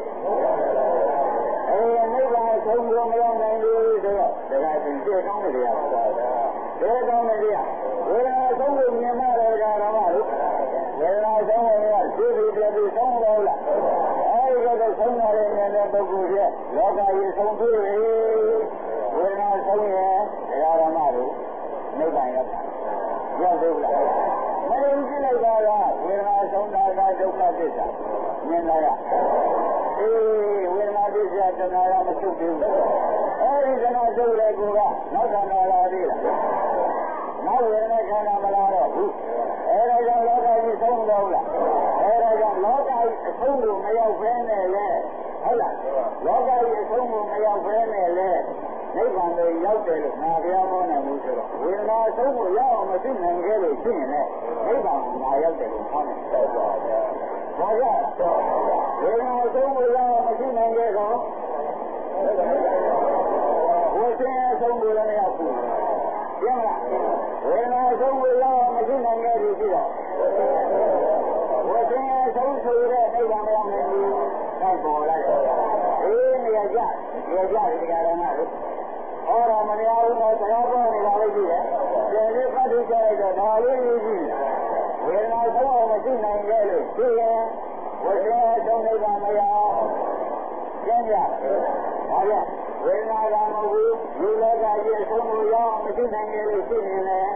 အဲဒီနိဗ္ဗာန်ဆုံးကိုမရောက်နိုင်ဘူးဆိုတော့ဒါကသင်ကျေကောင်းတဲ့တရားပါဒါကောင်းတဲ့တရားဝေဒနာဆုံးကိုမြင်မှလည်းဒါရမလို့ဝေဒနာဆုံးကိုမြင်သိပြီးပြပြီးဆုံးတော့လားအဲဒီကတော့ဆုံးရတဲ့ဉာဏ်တဲ့ပုဂ္ဂိုလ်ရဲ့လောကကြီးဆုံးပြီးဝေဒနာဆုံးရင်တရားရမလို့နိဗ္ဗာန်ရောက်တာရောက်သေးလားမရင်ကြည့်လိုက်တာကဝေဒနာဆုံးတာကဒုက္ခသစ္စာမြင်လာရအေးဝေဒနာသစ္စာတဏှာကမချုပ်ဘူးအဲဒီကနာချုပ်တဲ့ကူကနောက်ခန္ဓာလာသေးလားနောက်ဝေဒနာခန္ဓာမလာတော့ဘူးအဲဒါကြောင့်လောကကြီးဆုံးတော့လားအဲဒါကြောင့်လောကကြီးအဆုံးကိုမရောက်ဘဲနဲ့လေဟုတ်လားလောကကြီးအဆုံးကိုမရောက်ဘဲနဲ့လေနိဗ္ဗာန်ကိုရောက်တယ်လို့ငါဘုရားဟောနိုင်ဘူးဆိုတော့ဝေဒနာအဆုံးကိုရောက်အောင်မသိနိုင်ခဲ့လို့ရှိရင်လည်းနိဗ္ဗာန်ကိုငါရောက်တယ်လို့ဟောနိုင်တယ်။ဘာကြောင့်ဝေဒနာအဆုံးကိုရောက်အောင်မသိနိုင်ခဲ့တော့ဝိသင်အဆုံးကိုလည်းမရောက်ဘူး။ပြန်လာဝေဒနာအဆုံးကိုရောက်အောင်မသိနိုင်ခဲ့လို့ရှိတော့ဝိသင်အဆုံးဆိုတဲ့နိဗ္ဗာန်မရောက်နိုင်ဘူး။ဆက်ပေါ်လိုက်အေးနေရာကြနေရာကြဒီကရဏလို့ဟောတော်မများဘူးတော့တရားပေါ်နေတာလို့ရှိတယ်။ဒီလိုပတ်ပြီးကြလိုက်တော့ဒါလေးကြီးကြီးဝေဒနာဆုံးအောင်မရှိနိုင်ရဲ့လို့ရှိရင်ဝိသင်အဆုံးနိဗ္ဗာန်မရောက်ကျင်းကြ။ဒါကြောင့်ဝေဒနာကမဟုတ်ဘူးလူလောကကြီးအဆုံးကိုရောက်မရှိနိုင်ရဲ့လို့ရှိရင်လည်း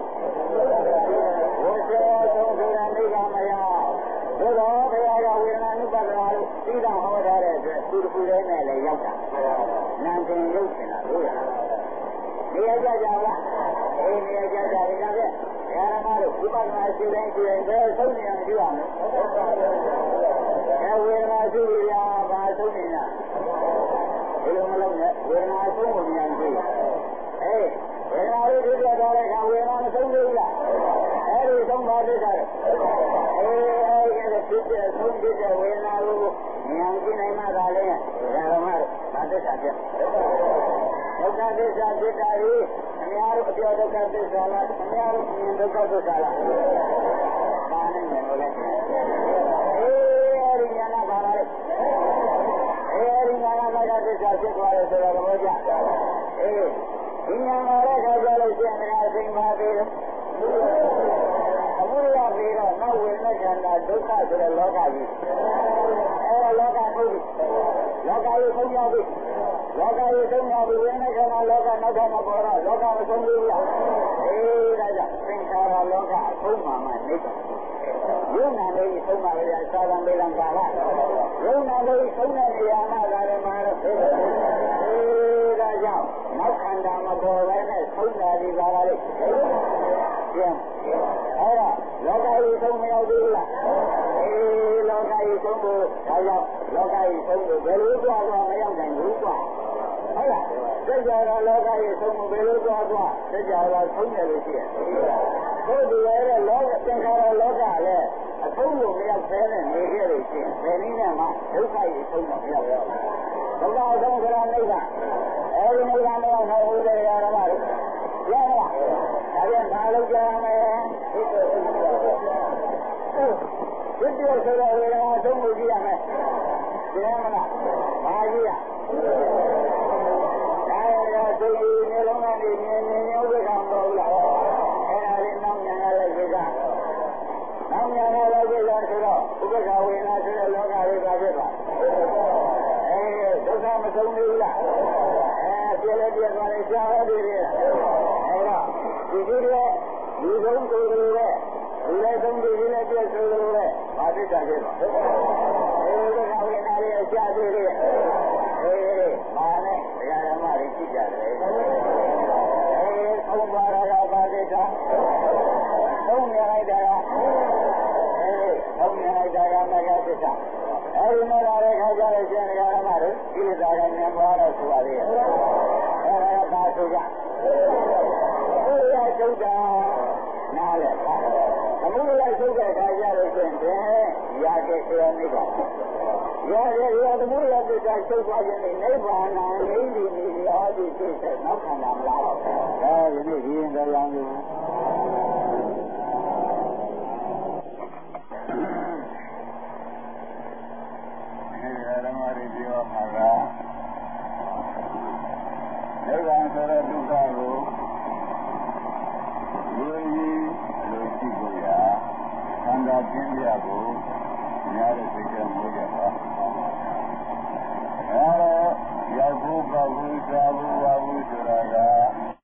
ဝိသင်အဆုံးဆိုတာနိဗ္ဗာန်မရောက်သို့တော်ဘုရားကဝေဒနာနုပါဒနာလို့သိတာဟောထားတဲ့အတွက်သူတစ်ခုတည်းနဲ့လည်းရောက်တာနာမ်တင်ရုပ်ရှင်တာလို့ရနေရာကြကြပါအေးနေရာကြကြဒီကနေ့ဓမ္မတို့ဥပဒနာရှိတိုင်းရှိရင်ဘယ်ဆုံးနေအောင်ကြည့်ရမလဲအဲဝေဒနာရှိရပါဆုံးနေတာဒီလိုမလုပ်နဲ့ဝေဒနာဆုံးကိုဉာဏ်ကြည့်အေးဝေဒနာလေးတွေ့ကြတဲ့အခါဝေဒနာမဆုံးသေးဘူးလားအဲဒီဆုံးပါသေးတယ်အေးအဲဒီဖြစ်တဲ့ဆုံးဖြစ်တဲ့ဝေဒနာကိုဉာဏ်ကြည့်နိုင်မှသာလေဓမ္မတို့ဘာသစ္စာပြဒုက္ခသစ္စာဖြစ်တာကြီးအများတို့အပြောဒုက္ခသစ္စာလားအများတို့မြင်ဒုက္ခသစ္စာလားဒါနဲ့မြင်လို့လေအေးအဲဒီဉာဏ်ကဘာလဲအဲဒီဉာဏ်ကဘာသစ္စာဖြစ်သွားတယ်ဆိုတော့ဘယ်လိုကြအေးဒီဉာဏ်မှာလည်းခါကြလို့ရှိရင်အချိန်ပါသေးတယ်အမှုရပြီးတော့နောက်ဝေဒနာခန္ဓာဒုက္ခဆိုတဲ့လောကကြီးအဲလောကဟုတ်ပြီလောကကြီးဆုံးရောက်ပြီလောကကြီးဆုံးရောက်ပြီဝေဒနာခန္ဓာလောကနောက်ထပ်မပေါ်တော့လောကမဆုံးဘူးလားအေးဒါကြောင့်သင်္ခါရလောကအဆုံးမှမှနေတယ်ယုံနာလေးဆုံးပါလေသာသံမေလံကာလယုံနာလေးဆုံးတဲ့နေရာမှာဒါလည်းမှာတော့အေးဒါကြောင့်နောက်ခန္ဓာမပေါ်ဘဲနဲ့ဆုံးတာဒီပါလားလေပြန်အဲ့တော့လောကကြီးဆုံးမရောက်သေးဘူးလားအေးလောကကြီးဆုံးဖို့ဒါကြောင့်လောကကြီးဆုံးဖို့ဘယ်လိုကြွားတော့မရောက်နိုင်ဘူးကွာဟုတ်လားစัจ java လောကကြီးဆုံးဖို့ဘယ်လိုကြွားတော့စัจ java ဆုံးတယ်လို့ရှိရင်ဘုဒ္ဓရဲ့လောကသင်္ခါရလောကလည်းအဆုံးကိုမရောက်သေးနဲ့နေခဲ့လို့ရှိရင်ဘယ်နည်းနဲ့မှဒုက္ခကြီးဆုံးတော့မရောက်ဘူးဒုက္ခဆုံးဆိုတာနိဗ္ဗာန်အဲဒီနိဗ္ဗာန်တော့ဟောဦးတယ်ရတာပါလေရပါလားဒါပြန်ဘာလို့ကြားရမလဲဒီလိုဆိုတော့ဝေဒနာဆုံးကိုကြည့်ရမယ်ဒီမှာမလားဘာကြည့်ရဒါရသိနေလုံးကနေမြင်မြင်ရုပ်ကံပေါ်လာအဲ့ဒါလေးနောက်ညာလည်းကိစ္စနောက်ညာလည်းကိစ္စဆိုတော့ဥပ္ပခဝေဒနာဆိုတဲ့လောကလေးပါဖြစ်ပါအဲဒုက္ခမဆုံးဘူးလားအဲပြည့်လည်းပြည့်သွားတယ်ရှားဟောသေးတယ်အဲ့တော့ဒီလိုလေဒီဆုံးကိုယ်လိုလေဒီလည်းဆုံးဒီလည်းပြည့်စုံလို့လေဘာသိတာလဲအေးဒုက္ခဝေဒနာလေးရှားသေးတယ်အေးမာနဲ့တရားဓမ္မတွေကြည့်ကြတယ်အေးဆုံးပါရတာဘာသိတာဆုံးနေလိုက်တာအေးဆုံးနေလိုက်တာကမဂ္ဂသစ္စာအဲဒီမှာလည်းခါကြလို့ရှင်တရားဓမ္မတွေကိလေသာကဉာဏ်ပေါ်တော့ဆိုပါလေအဲဒါကဘာဆိုကြဘုရားကျုပ်တာနားလဲဒါမှုလိုက်ထုတ်တဲ့အခါကျတော့ရှင်ဘယ်ရတဲ့တရားနိဗ္ဗာန်ရတဲ့ရသမှုလိုက်တဲ့ချုပ်သွားခြင်းနဲ့နိဗ္ဗာန်နာနေဒီနေရာဒီသိတဲ့နောက်ခန္ဓာမလားတော့ဒါဒီနေ့ဒီရင်တရားမျိုးဓမ္မရီပြောမှာကနိဗ္ဗာန်ဆိုတဲ့ဒုက္ခကိုလူကြီးအလိုရှိကိုရာသံဃာကျင့်ကြဖို့များတဲ့စိတ်ကမိုးကြပါအဲတော့ရောက်ဖို့ပါဘူးသာဘူးပါဘူးဆိုတာက